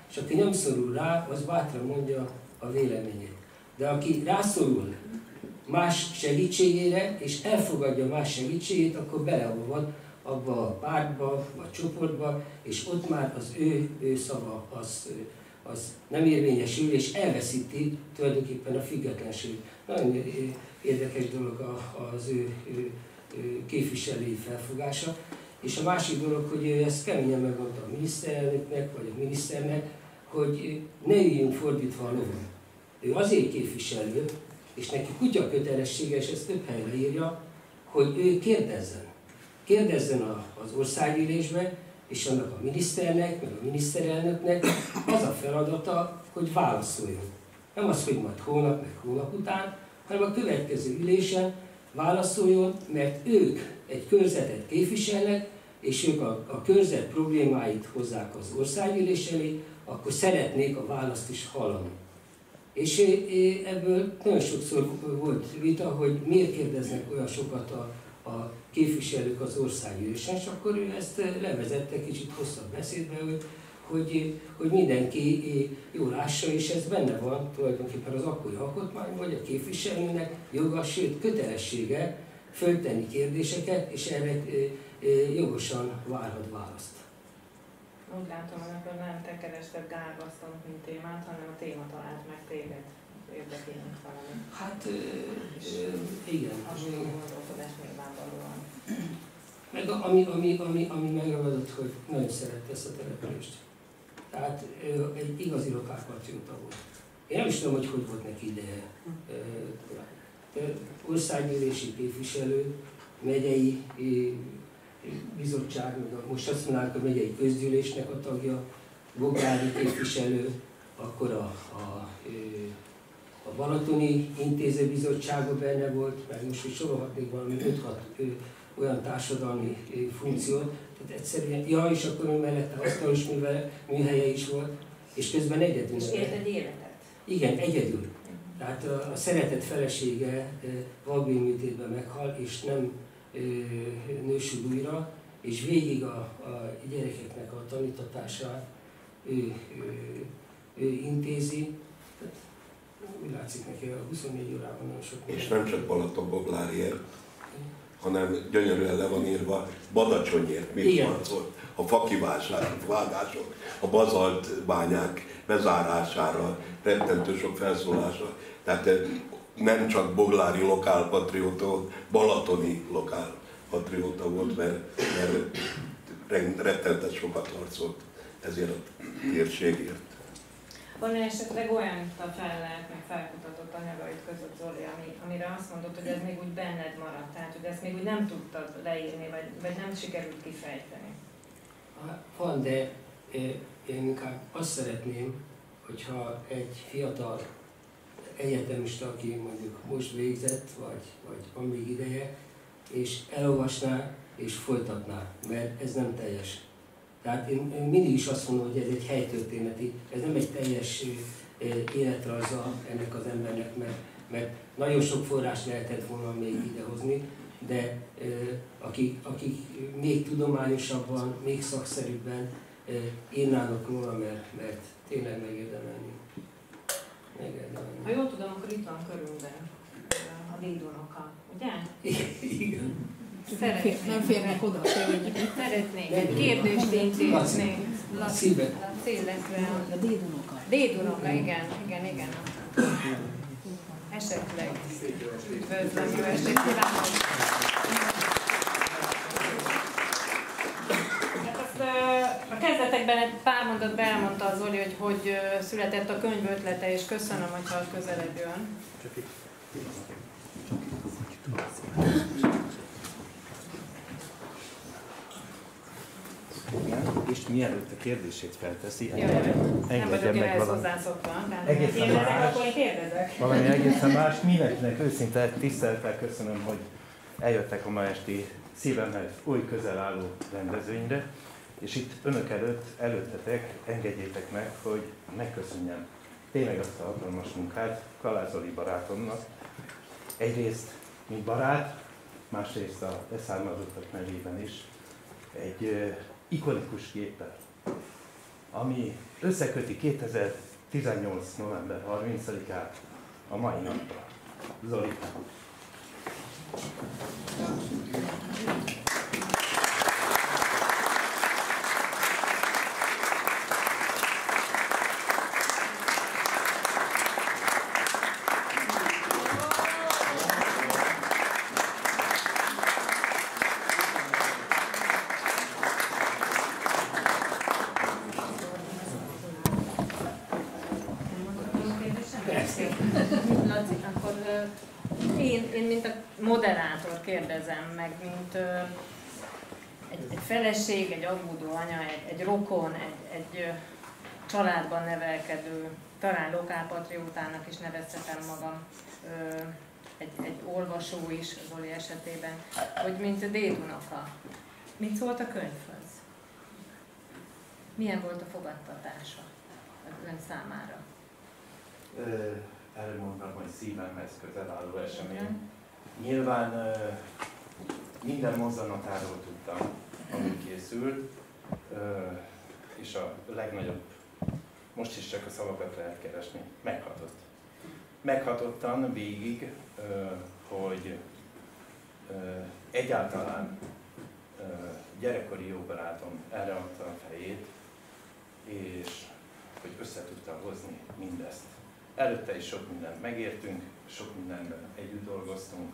és aki nem szorul rá, az bátran mondja a véleményét. De aki rászorul más segítségére, és elfogadja más segítségét, akkor beleolvad abba a pártba, vagy csoportba, és ott már az ő, ő szava az, az nem érvényesül, és elveszíti tulajdonképpen a függetlenségét. Nagyon érdekes dolog az ő, ő, ő képviselői felfogása. És a másik dolog, hogy ő ezt keményen megmondta a miniszterelnöknek, vagy a miniszternek, hogy ne üljünk fordítva a lovon. Ő azért képviselő, és neki kutya kötelessége, és ezt több helyre írja, hogy ő kérdezzen. Kérdezzen az országgyűlésbe, és annak a miniszternek, meg a miniszterelnöknek az a feladata, hogy válaszoljon. Nem az, hogy majd hónap, meg hónap után, hanem a következő ülésen válaszoljon, mert ők egy körzetet képviselnek, és ők a, a körzet problémáit hozzák az országgyűlés elé, akkor szeretnék a választ is hallani. És ebből nagyon sokszor volt vita, hogy miért kérdeznek olyan sokat a, a képviselők az országgyűlésen, és akkor ő ezt levezette kicsit hosszabb beszédbe, hogy, hogy, hogy mindenki jól lássa, és ez benne van tulajdonképpen az akkori alkotmány, vagy a képviselőnek joga, sőt kötelessége föltenni kérdéseket, és erre jogosan várhat választ. Úgy látom, hogy akkor nem te kerested Gálgasztont, mint témát, hanem a téma talált meg téged érdekének valami. Hát ö, ö, igen. Hasonló gondolkodás nyilvánvalóan. Meg ami, ami, ami, ami megragadott, hogy nagyon szerette ezt a települést. Tehát ö, egy igazi lokálpatrióta volt. Én nem is tudom, hogy hogy volt neki ideje. Országgyűlési képviselő, megyei bizottság, most azt mondanánk, a megyei közgyűlésnek a tagja, bográdi képviselő, akkor a, a, a Balatoni Intézőbizottságban benne volt, mert most is sorolhatnék valami öt-hat olyan társadalmi funkciót, tehát egyszerűen, ja, és akkor mellette asztalos műhelye is volt, és közben egyedül. És élt egy életet? Igen, egyedül. Tehát a, a szeretett felesége valbénműtétben meghal, és nem nősül újra, és végig a, a gyerekeknek a tanítatását ő, ő, ő intézi. Tehát, úgy látszik neki, a huszonnégy órában nagyon sok. És nem csak Balatonbogláriért, hanem gyönyörűen le van írva Badacsonyért, mit harcolt, a fakivásárok, vágások, a bazalt bányák bezárására, rettentő sok felszólása. Tehát nem csak boglári lokálpatrióta, balatoni lokálpatrióta volt, mert, mert rettenetes sokat harcolt ezért a térségért. Van esetleg olyan itt a fellelt, meg felkutatott anyagaid között, Zoli, ami, amire azt mondod, hogy ez még úgy benned maradt, tehát hogy ezt még úgy nem tudtad leírni, vagy, vagy nem sikerült kifejteni? Van, de én inkább azt szeretném, hogyha egy fiatal egyetemista, aki mondjuk most végzett, vagy, vagy van még ideje, és elolvasná és folytatná, mert ez nem teljes. Tehát én, én mindig is azt mondom, hogy ez egy helytörténeti, ez nem egy teljes életrajza ennek az embernek, mert, mert nagyon sok forrás lehetett volna még idehozni, de akik, akik még tudományosabban, még szakszerűbben írnának róla, mert, mert tényleg megérdemelni. megérdemelni. Ha jól tudom, akkor itt van körülben a dédunoka, ugye? Igen. Szeretnék. Nem férnek oda. Szeretnék egy kérdést intézni. Laci, illetve a dédunoka. Dédunoka, igen, igen, igen. Esetleg üdvözlöm, jó estét kívánok! A kezdetekben egy pár mondatban elmondta az Zoli, hogy hogy született a könyv ötlete, és köszönöm, hogyha közelebb jön. És mielőtt a kérdését felteszi, nem vagyok én ehhez hozzászokva, egészen más, akkor én kérdezek. valami egészen más. Mindenkinek őszinte tisztelettel köszönöm, hogy eljöttek a ma esti szívemhez új közel álló rendezvényre, és itt önök előtt, előttetek, engedjétek meg, hogy megköszönjem tényleg azt a hatalmas munkát Kalász Zoli barátomnak. Egyrészt, mint barát, másrészt a leszármazottak nevében is egy ikonikus képpel, ami összeköti kétezer-tizennyolc. november harmincadikát a mai napra. Zoli. Laci, akkor én, én mint a moderátor kérdezem meg, mint ö, egy, egy feleség, egy aggódó anya, egy, egy rokon, egy, egy ö, családban nevelkedő, talán lokálpatriótának is nevezhetem magam, ö, egy, egy olvasó is Zoli esetében, hogy mint dédunoka. Mit szólt a könyvhöz? Milyen volt a fogadtatása az ön számára? Előbb mondtam, hogy szívemhez közel álló esemény. Nyilván minden mozzanatáról tudtam, ami készült, és a legnagyobb, most is csak a szavakat lehet keresni, meghatott. Meghatottan végig, hogy egyáltalán gyerekkori jó barátom erre adta a fejét, és hogy össze tudta hozni mindezt. Előtte is sok mindent megértünk, sok mindenben együtt dolgoztunk.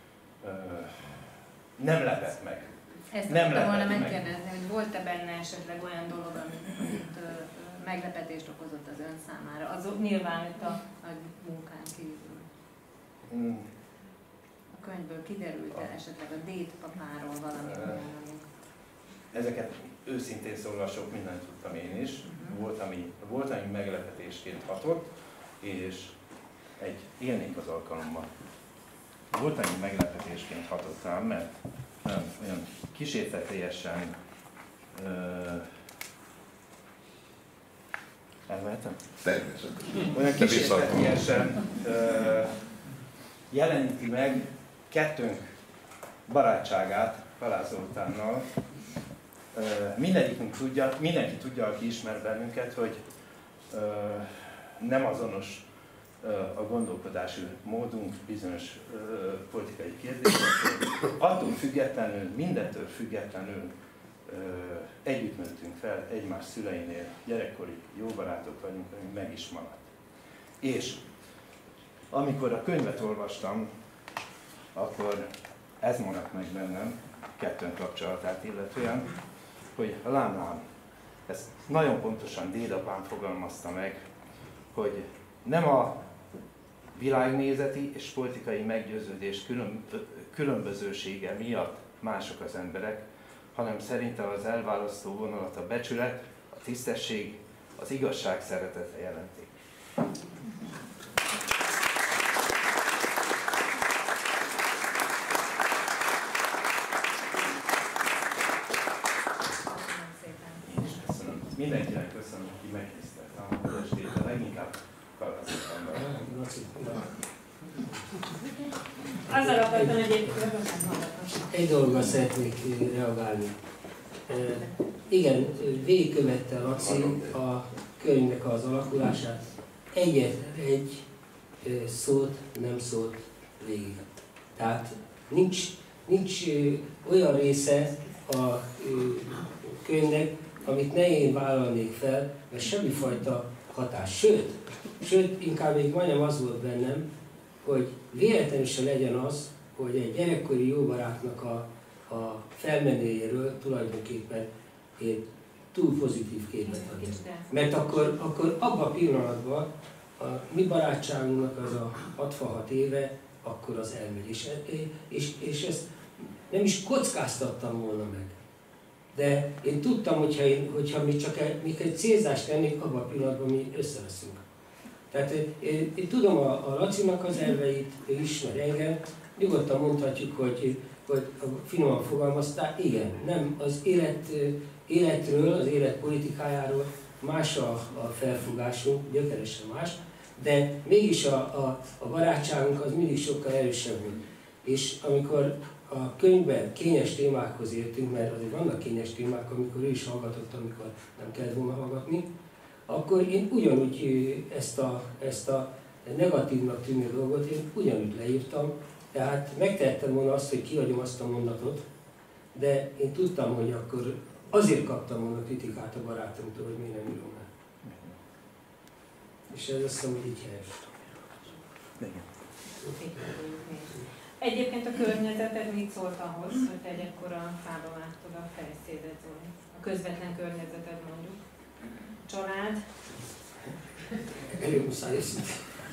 Nem lepett meg. Ezt nem tudtam volna meg. megkérdezni, hogy volt-e benne esetleg olyan dolog, amit, amit ö, meglepetést okozott az ön számára? Az nyilván itt a, a munkán kívül. Mm. A könyvből kiderült-e esetleg a dédpapáról valami olyan, ami... Ezeket őszintén szólva sok mindent tudtam én is. Uh-huh. Volt, ami, volt, ami meglepetésként hatott, és egy élnék az alkalommal. Volt, ami meglepetésként hatott rám, mert olyan, olyan kísértetélyesen uh, elmehetem? Természetesen. Olyan kísértetélyesen uh, jeleníti meg kettőnk barátságát Palás Zoltánnal. Uh, mindegyikünk tudja, mindenki tudja, aki ismer bennünket, hogy uh, nem azonos uh, a gondolkodási módunk bizonyos uh, politikai kérdésekről. Attól függetlenül, mindettől függetlenül uh, együtt mentünk fel egymás szüleinél, gyerekkori jó barátok vagyunk, ami meg is maradt. És amikor a könyvet olvastam, akkor ez maradt meg bennem, kettőnk kapcsolatát illetően, hogy lám-lám, ezt nagyon pontosan dédapám fogalmazta meg, hogy nem a világnézeti és politikai meggyőződés külön, különbözősége miatt mások az emberek, hanem szerinte az elválasztó vonalat a becsület, a tisztesség, az igazság szeretete jelentik. Mindenkinek köszönöm, aki megtisztelt a estét, de leginkább Kalapászottamban. Azzal akartam, hogy egy Egy dologra szeretnék reagálni. E, igen, végigkövette Laci a könyvnek az alakulását. Egyet, egy szót nem szólt végig. Tehát nincs, nincs olyan része a könyvnek, amit ne én vállalnék fel, mert semmifajta hatás. Sőt, sőt, inkább még majdnem az volt bennem, hogy véletlenül se legyen az, hogy egy gyerekkori jó barátnak a, a felmenőjéről tulajdonképpen én túl pozitív képet adom. Mert akkor, akkor abban a pillanatban a mi barátságunknak az a hatvanhat éve, akkor az elmegy. És, és, és ezt nem is kockáztattam volna meg. De én tudtam, hogyha, én, hogyha mi csak egy, még egy célzást tennék, abban a pillanatban mi összeveszünk. Tehát én, én tudom a, a Lacinak az elveit, ő ismer engem, nyugodtan mondhatjuk, hogy, hogy finoman fogalmaztál, igen, nem az élet, életről, az élet politikájáról más a, a felfogásunk, gyökeresen más, de mégis a, a, a barátságunk az mindig sokkal erősebb volt. És amikor a könyvben kényes témákhoz értünk, mert azért vannak kényes témák, amikor ő is hallgatott, amikor nem kellett volna hallgatni, akkor én ugyanúgy ezt a, ezt a negatívnak tűnő dolgot én ugyanúgy leírtam, tehát megtehettem volna azt, hogy kiadjam azt a mondatot, de én tudtam, hogy akkor azért kaptam volna kritikát a barátomtól, hogy miért nem írom el. És ez azt hiszem, hogy így helyes. Egyébként a környezeted mit szólt ahhoz, hogy te egy ekkora fába vágtad a fejszédet, Zoli? A közvetlen környezeted mondjuk? Család? Elég muszáj eszint.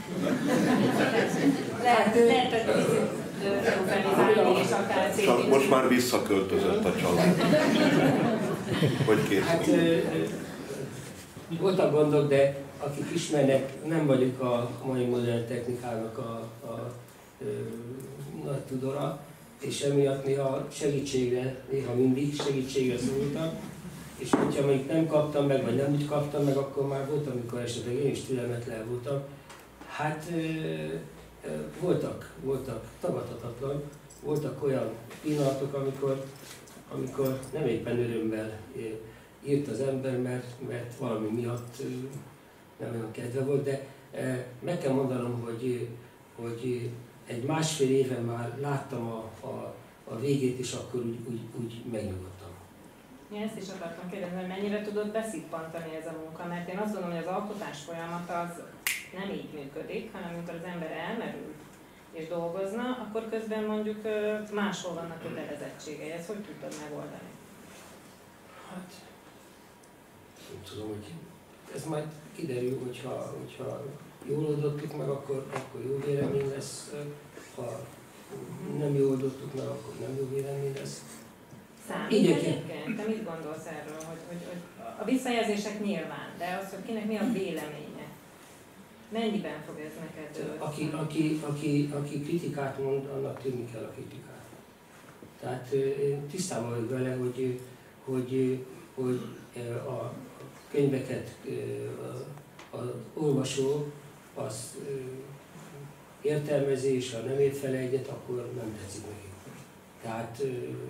Lehet, lehet, hogy kicsit felizálni és akár szép. Most már visszaköltözött a család. Hogy készül? Hát voltak gondok, de akik ismernek, nem vagyok a mai modern technikának a, a, a nagy tudora, és emiatt néha segítségre, néha mindig segítségre szóltam, és hogyha még nem kaptam meg, vagy nem úgy kaptam meg, akkor már volt, amikor esetleg én is türelmetlen voltam. Hát ö, ö, voltak, voltak tagadhatatlan, voltak olyan pillanatok, amikor, amikor nem éppen örömmel írt az ember, mert, mert valami miatt ö, nem olyan kedve volt, de ö, meg kell mondanom, hogy, hogy egy másfél éve már láttam a, a, a végét, és akkor úgy, úgy, úgy megnyugodtam. Ja, ezt is akartam kérdezni, hogy mennyire tudod beszippantani ez a munka, mert én azt gondolom, hogy az alkotás folyamata az nem így működik, hanem amikor az ember elmerül és dolgozna, akkor közben mondjuk máshol vannak kötelezettségei. Ezt hogy tudtad megoldani? Hát, nem tudom, hogy ez majd kiderül, hogyha, hogyha jól oldottuk meg, akkor, akkor jó vélemény lesz, ha nem jól oldottuk meg, akkor nem jó vélemény lesz. Számít egyébként? Te mit gondolsz erről? Hogy, hogy, hogy a visszajelzések nyilván, de az, hogy kinek mi a véleménye? Mennyiben fog ez neked? Aki, aki, aki, aki kritikát mond, annak tűnni kell a kritikát. Tehát én tisztában vagyok vele, hogy, hogy, hogy a könyveket az olvasó az értelmezi, és ha nem ért fel egyet, akkor nem tetszik neki. Tehát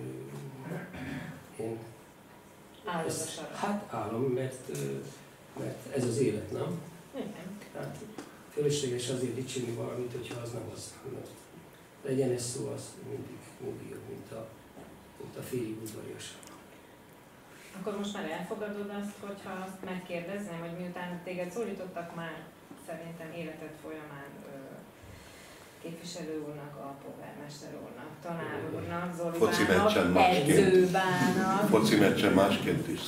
én ezt, hát állom, mert, mert ez az élet, nem? Igen. Tehát fölösleges azért dicsérni valamit, hogyha az nem az. Mert legyen ez szó, az mindig, mindig jobb, mint a, mint a félig udvarias. Akkor most már elfogadod azt, hogyha azt megkérdezném, hogy miután téged szólítottak már szerintem életed folyamán képviselő úrnak, a polgármester úrnak, tanár úrnak, Zolibának, edzőbának. Foci meccsen másként is.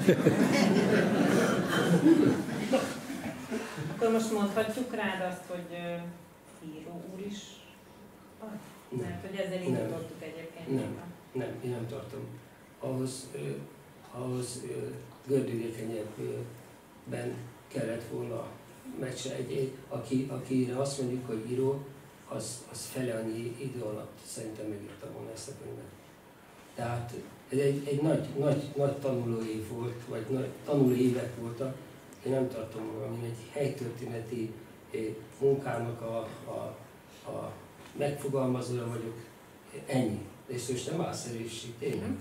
Akkor most mondhatjuk rád azt, hogy író úr is vagy? Mert hogy ezzel indítottuk egyébként. Nem, nem, én nem tartom. Ahhoz, ahhoz gördülékenyebben kellett volna meccse egy, egy aki, akire azt mondjuk, hogy író, az, az fele annyi idő alatt szerintem megírta volna ezt a könyvet. Tehát ez egy, egy nagy, nagy, nagy tanulóév volt, vagy nagy tanulóévek voltak. Én nem tartom magam, én egy helytörténeti munkának a, a, a megfogalmazója vagyok. Ennyi. És most nem álszerűsít, tényleg.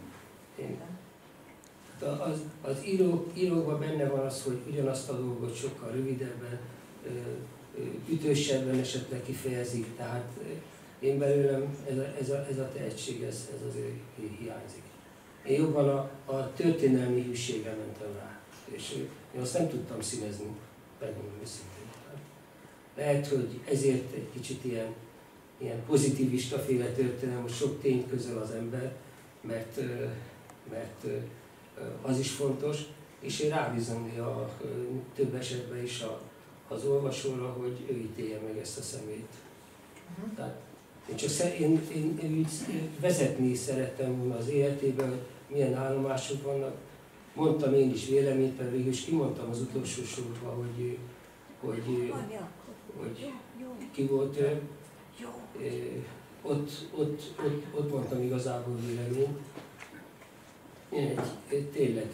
Az, az író, írókban benne van az, hogy ugyanazt a dolgot sokkal rövidebben, ütősebben esetleg kifejezik, tehát én belőlem ez a, ez a, ez a tehetség, ez, ez azért hiányzik. Én jobban a, a történelmi hűségre mentem rá, és én azt nem tudtam színezni, megmondom őszintén. Lehet, hogy ezért egy kicsit ilyen, ilyen pozitivista féle történelem, hogy sok tényt közöl az ember, mert, mert az is fontos, és én rábízom a több esetben is a, az olvasóra, hogy ő ítélje meg ezt a szemét. Uh-huh. Tehát én csak én, én, én vezetni szerettem volna az életében, hogy milyen állomások vannak. Mondtam én is véleményt, mert végül is kimondtam az utolsó sorban, hogy, hogy, hogy ki volt ő. Ott, ott, ott, ott mondtam igazából véleményt. Egy, egy, tényleg.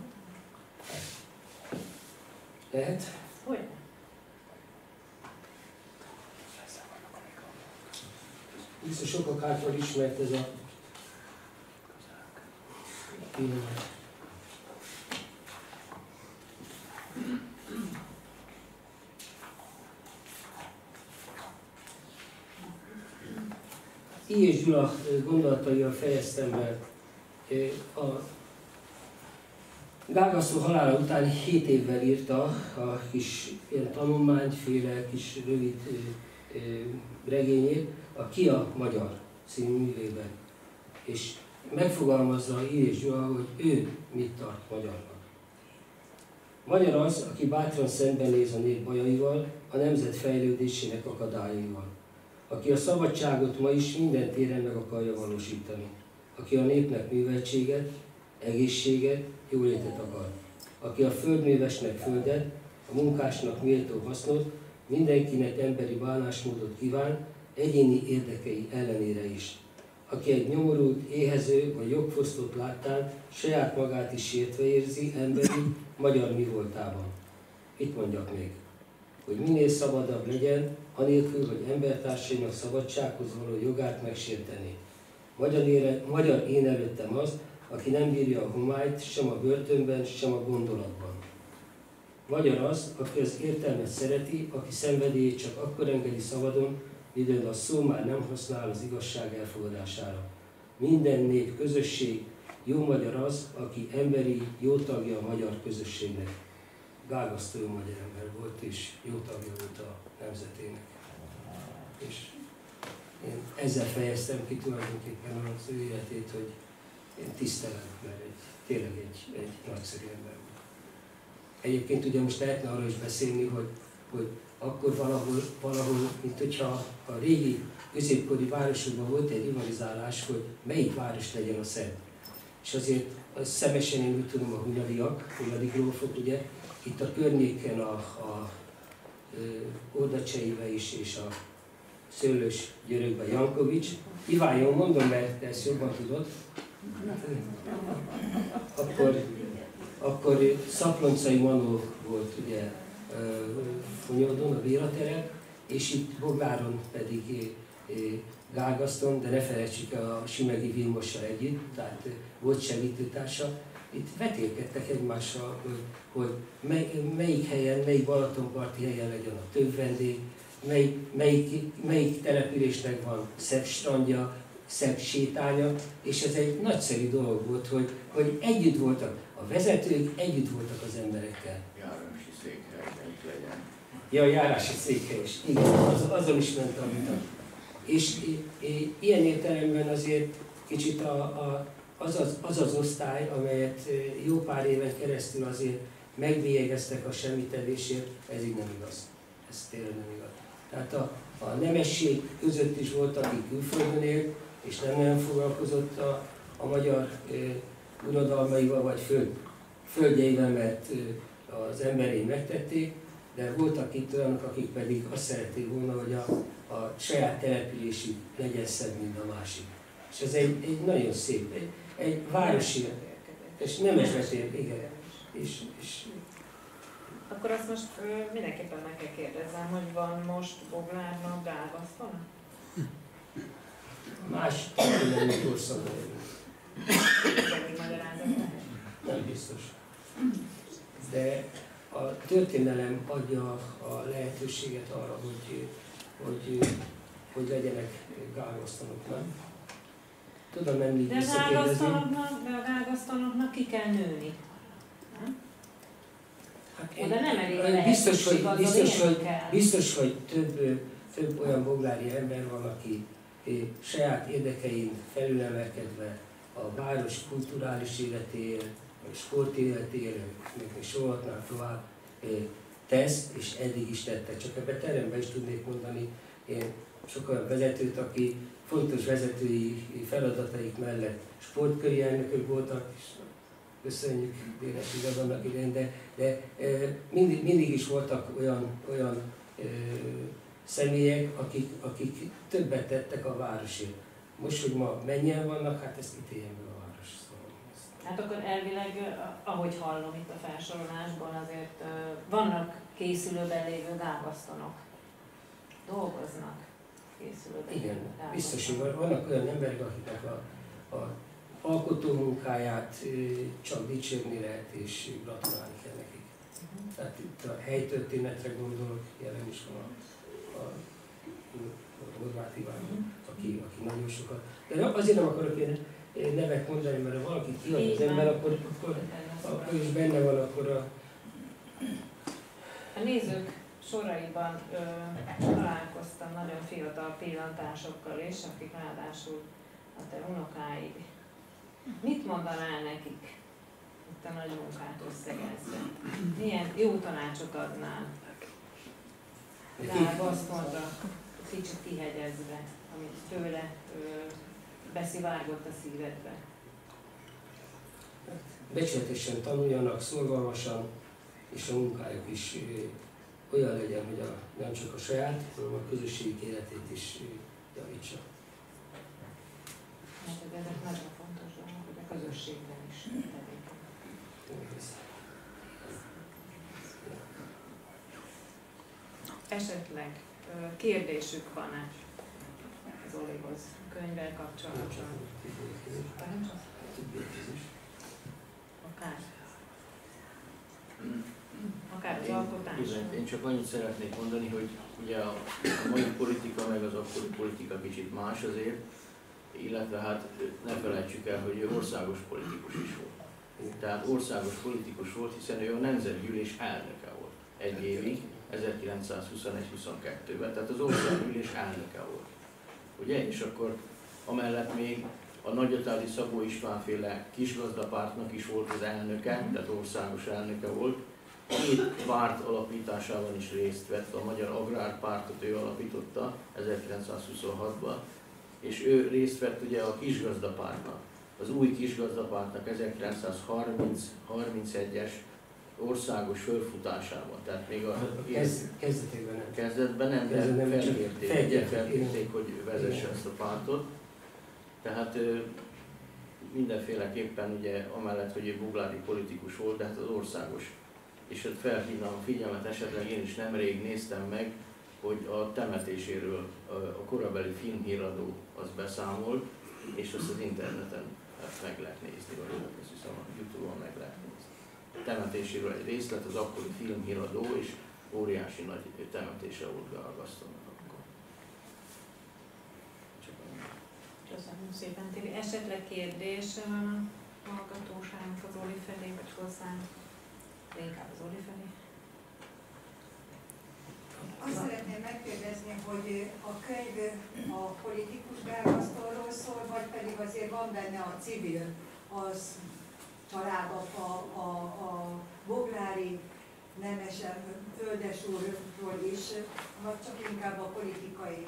Lehet? Hogy? Biztos sokak által ismert ez a pillanat. I. és Gyula gondolataival fejeztem be. A Gál Gaston halála után hét évvel írta a kis ilyen tanulmányféle kis rövid regényét, a Ki a magyar című művében. És megfogalmazza I. és Gyula, hogy ő mit tart magyarnak. Magyar az, aki bátran szembenéz a nép bajaival, a nemzet fejlődésének akadályaival. Aki a szabadságot ma is minden téren meg akarja valósítani. Aki a népnek műveltséget, egészséget, jólétet akar. Aki a földművesnek földet, a munkásnak méltó hasznot, mindenkinek emberi bánásmódot kíván, egyéni érdekei ellenére is. Aki egy nyomorult, éhező vagy jogfosztott láttán saját magát is sértve érzi emberi, magyar mi voltában. Mit mondjak még? Hogy minél szabadabb legyen, anélkül, hogy embertársainak szabadsághoz való jogát megsérteni. Magyar, ére, magyar én előttem az, aki nem bírja a homályt sem a börtönben, sem a gondolatban. Magyar az, aki az értelmet szereti, aki szenvedélyét csak akkor engedi szabadon, midőn a szó már nem használ az igazság elfogadására. Minden nép közösség, jó magyar az, aki emberi, jó tagja a magyar közösségnek. Gál Gaston jó magyar ember volt, és jó tagja volt a nemzetének. És én ezzel fejeztem ki tulajdonképpen az ő életét, hogy én tisztelem, mert egy, tényleg egy, egy nagyszerű ember volt. Egyébként ugye most lehetne arról is beszélni, hogy, hogy akkor valahol, valahol, mint hogyha a régi középkori városokban volt egy rivalizálás, hogy melyik város legyen a szebb. És azért az szemesen én úgy tudom, a hunyadiak, hunyadi grófok, ugye, itt a környéken a, a Ordacseibe is, és a Szőlős Györökbe Jankovics. Iván, jól mondom, mert te ezt jobban tudod. Akkor, akkor Szaploncai Manó volt ugye Fonyódon, a Vératerep, és itt Bogláron pedig Gál Gaston, de ne felejtsük a Simegi Vilmossal együtt, tehát volt segítőtársa. Itt vetélkedtek egymással, hogy, hogy mely, melyik helyen, melyik Balatonparti helyen legyen a több vendég, mely, melyik, melyik településnek van szebb strandja, szebb sétánya, és ez egy nagyszerű dolog volt, hogy, hogy együtt voltak a vezetők, együtt voltak az emberekkel. Járási székhely is legyen. Ja, a járási székhely is, igen, az, azon is ment a vita. És i, i, ilyen értelemben azért kicsit a, a, az, az, az az osztály, amelyet jó pár éven keresztül azért megbélyegeztek a semmitevésért, ez így nem igaz. Ez tényleg nem igaz. Tehát a, a nemesség között is volt, aki külföldön élt, és nem nagyon foglalkozott a, a magyar e, uradalmaival, vagy föld, földjeivel, mert e, az emberei megtették, de voltak itt olyanok, akik pedig azt szerették volna, hogy a, a saját településük legyen szebb, mint a másik. És ez egy, egy nagyon szép, egy, egy városi, és nemes vetér, igen. És, és, Akkor azt most ö, mindenképpen meg kell kérdezzem, hogy van most Boglárnak Gál Gaston? más történelmi korszakban. Nem biztos. De a történelem adja a lehetőséget arra, hogy, hogy, hogy legyenek Gál Gastonok, nem? Tudom menni de visszakérdezni. De a Gál Gastonoknak ki kell nőni. Nem? Hát de nem elég biztos, hogy, az, biztos, hogy, kell. biztos, hogy több, több olyan boglári ember van, aki saját érdekein felülemelkedve a város kulturális életéért, a sport életéért, még sorolhatnám tovább, tesz, és eddig is tette. Csak ebben teremben is tudnék mondani én sok olyan vezetőt, aki fontos vezetői feladataik mellett sportköri elnökök voltak, és köszönjük Dénes igaz annak idején, de, de mindig, mindig is voltak olyan, olyan ö, személyek, akik, akik többet tettek a városért. Most, hogy ma mennyien vannak, hát ezt ítéljen meg a város. Szóval. Hát akkor elvileg, ahogy hallom itt a felsorolásból, azért vannak készülőben lévő Gál Gastonok. Dolgoznak készülőben. Igen, biztos, hogy vannak olyan emberek, akiknek a, a, alkotó munkáját csak dicsérni lehet és gratulálni kell nekik. Tehát itt a helytörténetre gondolok, jelen is van a, a, a Horváth Iván, aki, aki nagyon sokat. De azért nem akarok én nevet mondani, mert ha valaki kiad az ember, akkor, akkor, akkor is benne van akkor a... A nézők soraiban ö, találkoztam nagyon fiatal pillantásokkal is, akik ráadásul a te unokáid. Mit mondanál nekik itt a nagy munkát összegezve? Milyen jó tanácsot adnál? Gálgasztonra, kicsit kihegyezve, amit tőle ö, beszivárgott a szívedbe. Becsületesen tanuljanak, szorgalmasan, és a munkájuk is olyan legyen, hogy a, nem csak a saját, hanem a közösségi életét is javítsa. Mert ezek nagyon fontos dolgok, hogy a közösségben is tevékenység. Esetleg kérdésük van-e Zolihoz könyvvel kapcsolatban? Akár. Akár az alkotás. Én csak annyit szeretnék mondani, hogy ugye a mai politika meg az akkori politika kicsit más azért, illetve hát ne felejtsük el, hogy ő országos politikus is volt. Tehát országos politikus volt, hiszen ő a Nemzetgyűlés elnöke volt egy évig, ezerkilencszázhuszonegy-huszonkettőben, tehát az országgyűlés elnöke volt. Ugye? És akkor amellett még a Nagyatádi Szabó István féle kisgazdapártnak is volt az elnöke, tehát országos elnöke volt. Két párt alapításában is részt vett, a Magyar Agrárpártot ő alapította ezerkilencszázhuszonhatban, és ő részt vett ugye a kisgazdapártnak, az új kisgazdapártnak ezerkilencszázharminc-harmincegyes országos fölfutásában. Tehát még a kezdetében nem. Kezdetben nem, de felkérték, felkérték, felkérték, hogy vezesse ezt a pártot. Tehát mindenféleképpen ugye amellett, hogy ő buglári politikus volt, de hát az országos. És ott felhívnám a figyelmet, esetleg én is nemrég néztem meg, hogy a temetéséről a korabeli filmhíradó az beszámolt, és azt az interneten meg lehet nézni, vagy azt hiszem a YouTube-on meg lehet nézni. A temetéséről egy részlet, az akkori filmhíradó, és óriási nagy temetése volt Gálgasztonnak akkor. Köszönöm szépen, Tibi. Esetleg kérdés van a hallgatóságnak az Zoli felé, vagy hozzánk? Inkább az Zoli felé. Azt szeretném megkérdezni, hogy a könyv a politikus Gálgasztonról szól, vagy pedig azért van benne a civil, az családapa, a, a boglári nemesen földesúrról is, vagy csak inkább a politikai,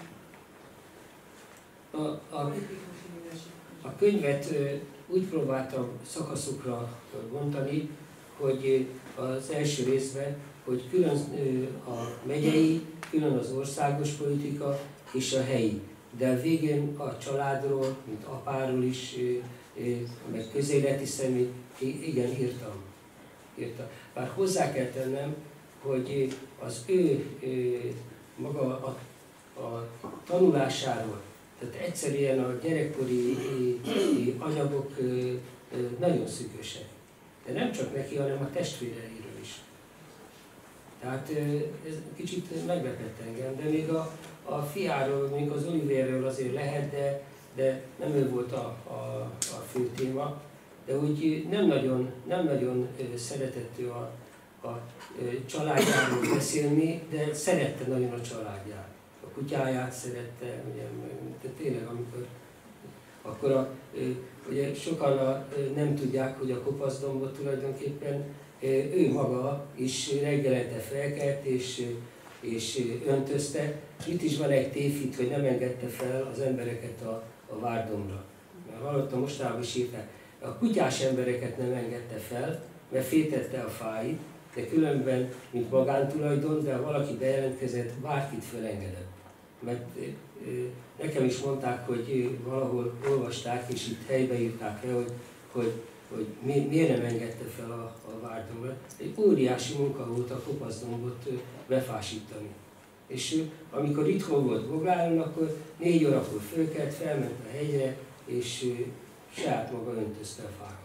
a, a, politikus minőség. A könyvet úgy próbáltam szakaszokra bontani, hogy az első részben, hogy külön a megyei, külön az országos politika és a helyi. De a végén a családról, mint apáról is, meg közéleti személy, igen, írtam. írtam. Bár hozzá kell tennem, hogy az ő maga a, a tanulásáról, tehát egyszerűen a gyerekkori anyagok nagyon szűkösek. De nem csak neki, hanem a testvéreiről is. Tehát ez kicsit meglepett engem, de még a, a fiáról, még az Oliverről azért lehet, de, de nem ő volt a, a, a fő téma. De úgy nem nagyon, nem nagyon szeretett ő a, a családjáról beszélni, de szerette nagyon a családját. A kutyáját szerette, ugye, de tényleg amikor akkor a, ugye sokan a, nem tudják, hogy a kopaszdombot tulajdonképpen ő maga is reggelente felkelt és, és öntözte. Itt is van egy tévhit, hogy nem engedte fel az embereket a, a várdombra. Mert hallottam, mostában is írták, a kutyás embereket nem engedte fel, mert féltette a fáit, de különben, mint magántulajdon, de ha valaki bejelentkezett, bárkit felengedett. Mert nekem is mondták, hogy valahol olvasták, és itt helybe írták le, hogy, hogy, hogy mi, miért nem engedte fel a, a várdomra. Egy óriási munka volt a kopaszdombot befásítani. És amikor itthon volt Bogláron, akkor négy órakor fölkelt, felment a hegyre, és saját maga öntözte a fákat.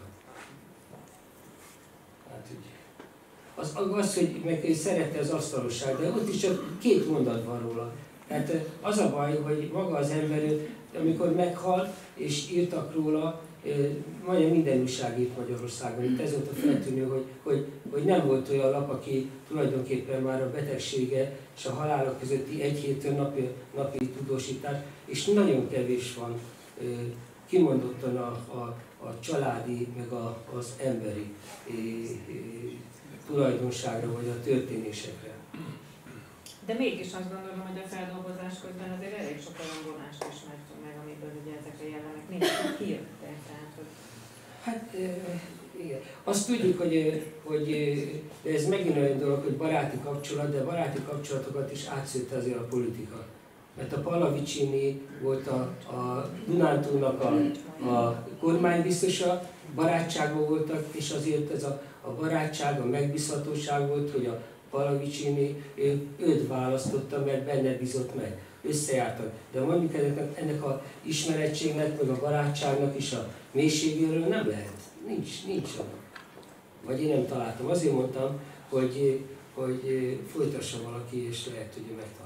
Hát, úgy. Az, az, hogy meg szerette az asztalosság, de ott is csak két mondat van róla. Tehát az a baj, hogy maga az ember, amikor meghal, és írtak róla, majdnem minden újság írt Magyarországon. Itt ez volt a feltűnő, hogy, hogy, hogy nem volt olyan lap, aki tulajdonképpen már a betegsége és a halála közötti egy héttől napi, napi tudósítás, és nagyon kevés van kimondottan a, a, a családi, meg a, az emberi é, é, tulajdonságra, vagy a történésekre. De mégis azt gondolom, hogy a feldolgozás közben azért elég sok olyan vonást ismertünk meg, amiből ugye ezek a jellemek mindig kijöttek. Tehát, hogy... Hát igen. Azt tudjuk, hogy, hogy ez megint olyan dolog, hogy baráti kapcsolat, de baráti kapcsolatokat is átszőtte azért a politika. Mert a Pallavicini volt a, a Dunántúlnak a, a kormánybiztosa, barátságban voltak, és azért ez a, a barátság, a megbízhatóság volt, hogy a Pallavicini ő, őt választotta, mert benne bízott meg. Összejártak. De mondjuk ennek, ennek a ismerettségnek, meg a barátságnak is a mélységéről nem lehet. Nincs, nincs olyan. Vagy én nem találtam. Azért mondtam, hogy, hogy folytassa valaki, és lehet, hogy ő megtalálja.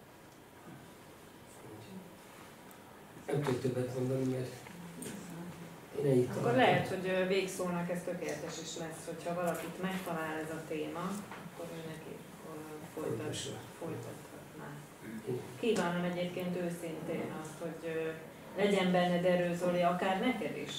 Nem tudok többet mondani, mert én ennyit találtam. Akkor lehet, hogy végszónak ez tökéletes is lesz, hogyha valakit megtalál ez a téma, akkor ő neki folytathatná. Kívánom egyébként őszintén azt, hogy legyen benned erő, Zoli, akár neked is.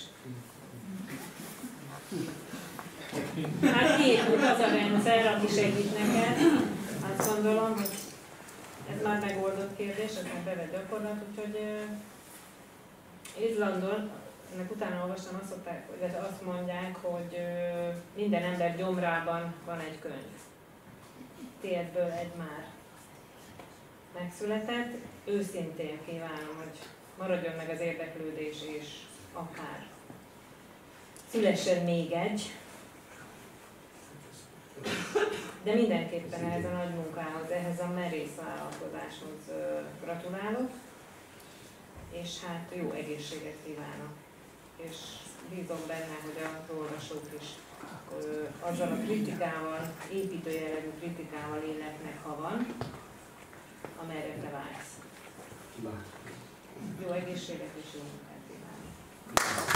Hát kiépült az a rendszer, aki segít neked. Azt gondolom, hogy ez már megoldott kérdés, ez már bevett gyakorlat, úgyhogy Izlandon, ennek utána olvastam, azt, szokták, azt mondják, hogy minden ember gyomrában van egy könyv. Tiédből egy már megszületett. Őszintén kívánom, hogy maradjon meg az érdeklődés, és akár szülessen még egy. De mindenképpen ehhez a nagy munkához, ehhez a merész vállalkozáshoz gratulálok, és hát jó egészséget kívánok. És bízom benne, hogy az olvasók is azzal a kritikával, építőjellegű kritikával illetnek, ha van, amerre te vágysz. Jó egészséget és jó munkát kívánok!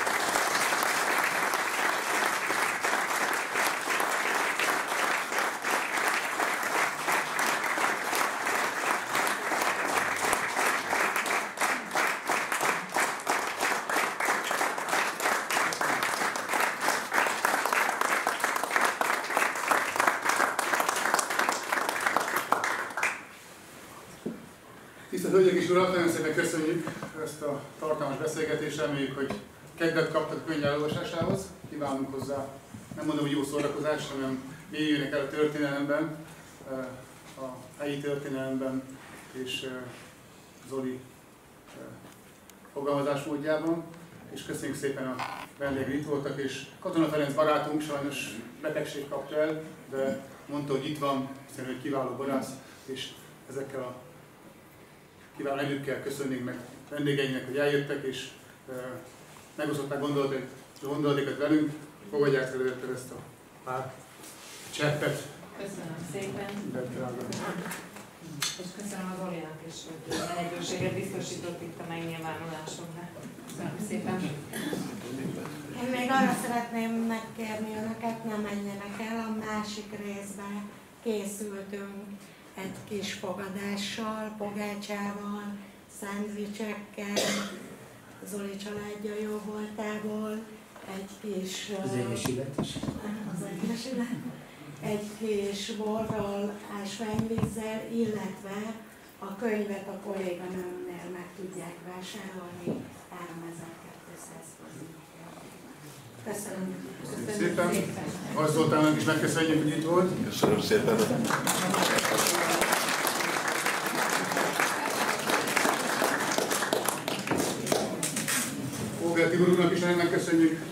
Tisztelt Hölgyek és Urak, nagyon szépen köszönjük ezt a tartalmas beszélgetést, reméljük, hogy kedvet kaptak a könyv elolvasásához. Kívánunk hozzá, nem mondom, hogy jó szórakozást, hanem mélyüljenek el a történelemben, a helyi történelemben és Zoli fogalmazásmódjában. És köszönjük szépen a vendégek, itt voltak, és Katona Ferenc barátunk sajnos betegség kapta el, de mondta, hogy itt van, hiszen egy kiváló borász, és ezekkel a kiváló erőkkel köszönnénk meg vendégeinknek, hogy eljöttek, és e, megosztották gondolatokat velünk. Fogadják előtte ezt a pár cseppet. Köszönöm szépen. És köszönöm az Zolinak is, hogy lehetőséget biztosított itt a megnyilvánulásomra. Köszönöm szépen. Én még arra szeretném megkérni önöket, ne menjenek el, a másik részbe készültünk egy kis fogadással, pogácsával, szendvicsekkel, Zoli családja jó voltából, egy kis... Az Egyesület is. Az Egyesület. Egy kis borral, ásványvízzel, illetve a könyvet a kolléganőmnél meg tudják vásárolni háromezer-kétszáz forintért. Köszönöm. Köszönöm szépen. szépen. Azt Zoltánnak is megköszönjük, hogy itt volt. Köszönöm szépen. Óger Tibor úrnak is nagyon megköszönjük.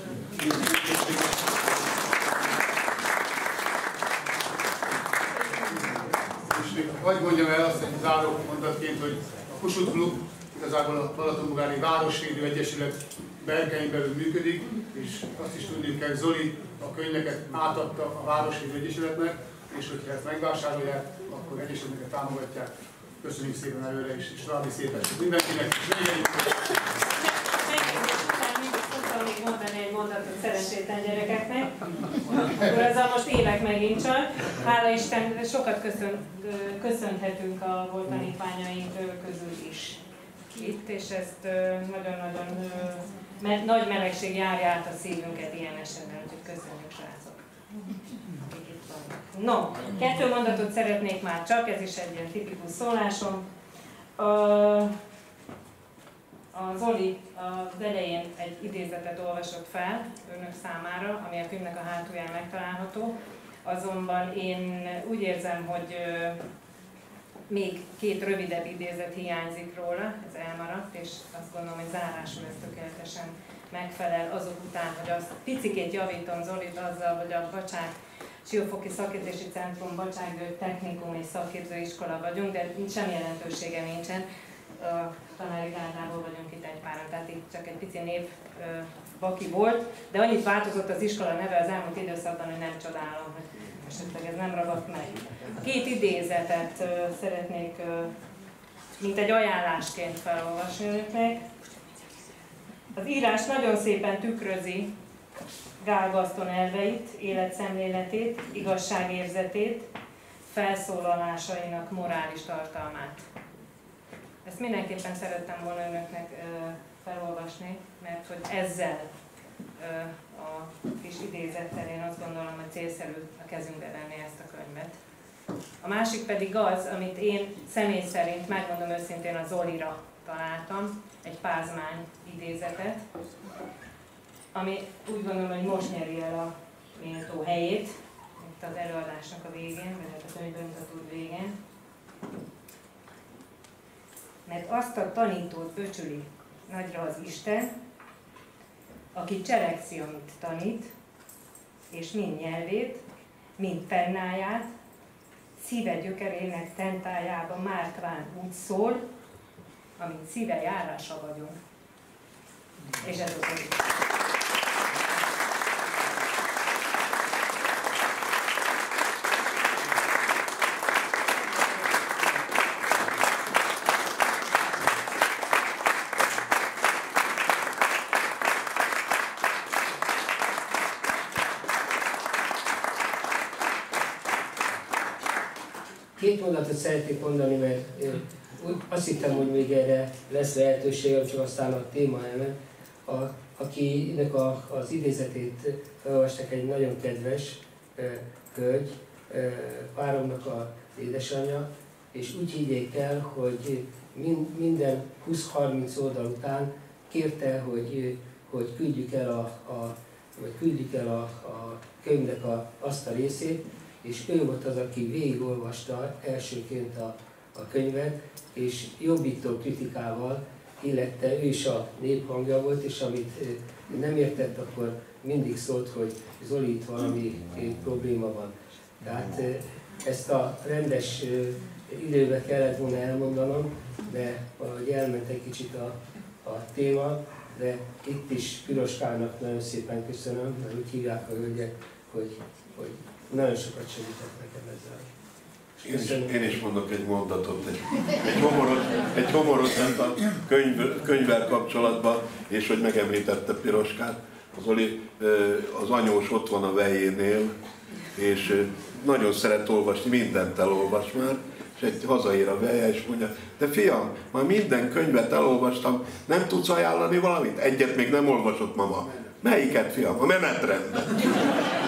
És hadd mondjam el azt, hogy záró mondatként, hogy a Kossuth Klub, igazából a Balatonbogári Városvédő Egyesület berkein belül működik, és azt is tudni kell, hogy Zoli a könyveket átadta a Városi Egyesületnek, és hogyha ezt megvásárolják, akkor egyesületeket támogatják. Köszönjük szépen előre is, és további szép estét mindenkinek, és megjelenjük! Szoktam még mondani egy mondatot szerencsétlen gyerekeknek, akkor ezzel most évek megint csak. Hála Isten, sokat köszön, köszönhetünk a volt tanítványaink közül is itt, és ezt nagyon-nagyon nagy melegség járja át a szívünket ilyen esetben, úgyhogy köszönjük, srácok. No, kettő mondatot szeretnék már csak, ez is egy ilyen tipikus szólásom. A Zoli az elején egy idézetet olvasott fel önök számára, ami a könyvnek a hátulján megtalálható. Azonban én úgy érzem, hogy még két rövidebb idézet hiányzik róla, ez elmaradt, és azt gondolom, hogy zárásul ez tökéletesen megfelel azok után, hogy azt picikét javítom Zolit azzal, hogy a Bacsák Siófoki Szakképzési Centrum, Bacsák Technikum és Szakképzőiskola vagyunk, de semmi jelentősége nincsen. A tanári gárdából vagyunk itt egy páran, tehát itt csak egy pici név baki volt, de annyit változott az iskola neve az elmúlt időszakban, hogy nem csodálom, hogy esetleg ez nem ragadt meg. Két idézetet szeretnék, mint egy ajánlásként felolvasni önöknek. Az írás nagyon szépen tükrözi Gál Gaston elveit, életszemléletét, igazságérzetét, felszólalásainak morális tartalmát. Ezt mindenképpen szerettem volna önöknek felolvasni, mert hogy ezzel a kis idézettel én azt gondolom, hogy célszerű a kezünkbe venni ezt a könyvet. A másik pedig az, amit én személy szerint, megmondom őszintén, a Zolira találtam, egy Pázmány idézetet, ami úgy gondolom, hogy most nyeri el a méltó helyét, itt az előadásnak a végén, vagy a könyvbemutató végén. Mert azt a tanítót becsüli nagyra az Isten, aki cselekszi, amit tanít, és mind nyelvét, mind pennáját, szíve gyökerének tentájában mártván úgy szól, amint szíve járása vagyunk. És ez az az. Két mondatot szeretnék mondani, mert azt hittem, hogy még erre lesz lehetőségem, csak aztán a téma elment. A, akinek a, az idézetét felolvastak, egy nagyon kedves hölgy, páromnak az édesanyja, és úgy higgyék el, hogy minden húsz-harminc oldal után kérte, hogy, hogy küldjük el a, a, vagy küldjük el a, a könyvnek a, azt a részét, és ő volt az, aki végigolvasta elsőként a, a könyvet, és jobbító kritikával illette, ő is a néphangja volt, és amit nem értett, akkor mindig szólt, hogy Zoli, itt valami probléma van. Tehát ezt a rendes időbe kellett volna elmondanom, de valahogy elment egy kicsit a, a téma, de itt is Piroskának nagyon szépen köszönöm, mert úgy hívják a hölgyet, hogy, hogy nagyon sokat segített nekem ezzel. Én is, én is mondok egy mondatot, egy, egy homoros, egy homorosat a könyv, könyvvel kapcsolatban, és hogy megemlítette Piroskát. Az Oli, az anyós ott van a vejénél, és nagyon szeret olvasni, mindent elolvas már, és egy hazaér a veje, és mondja, de fiam, már minden könyvet elolvastam, nem tudsz ajánlani valamit? Egyet még nem olvasott mama. Melyiket, fiam? A menetrendet.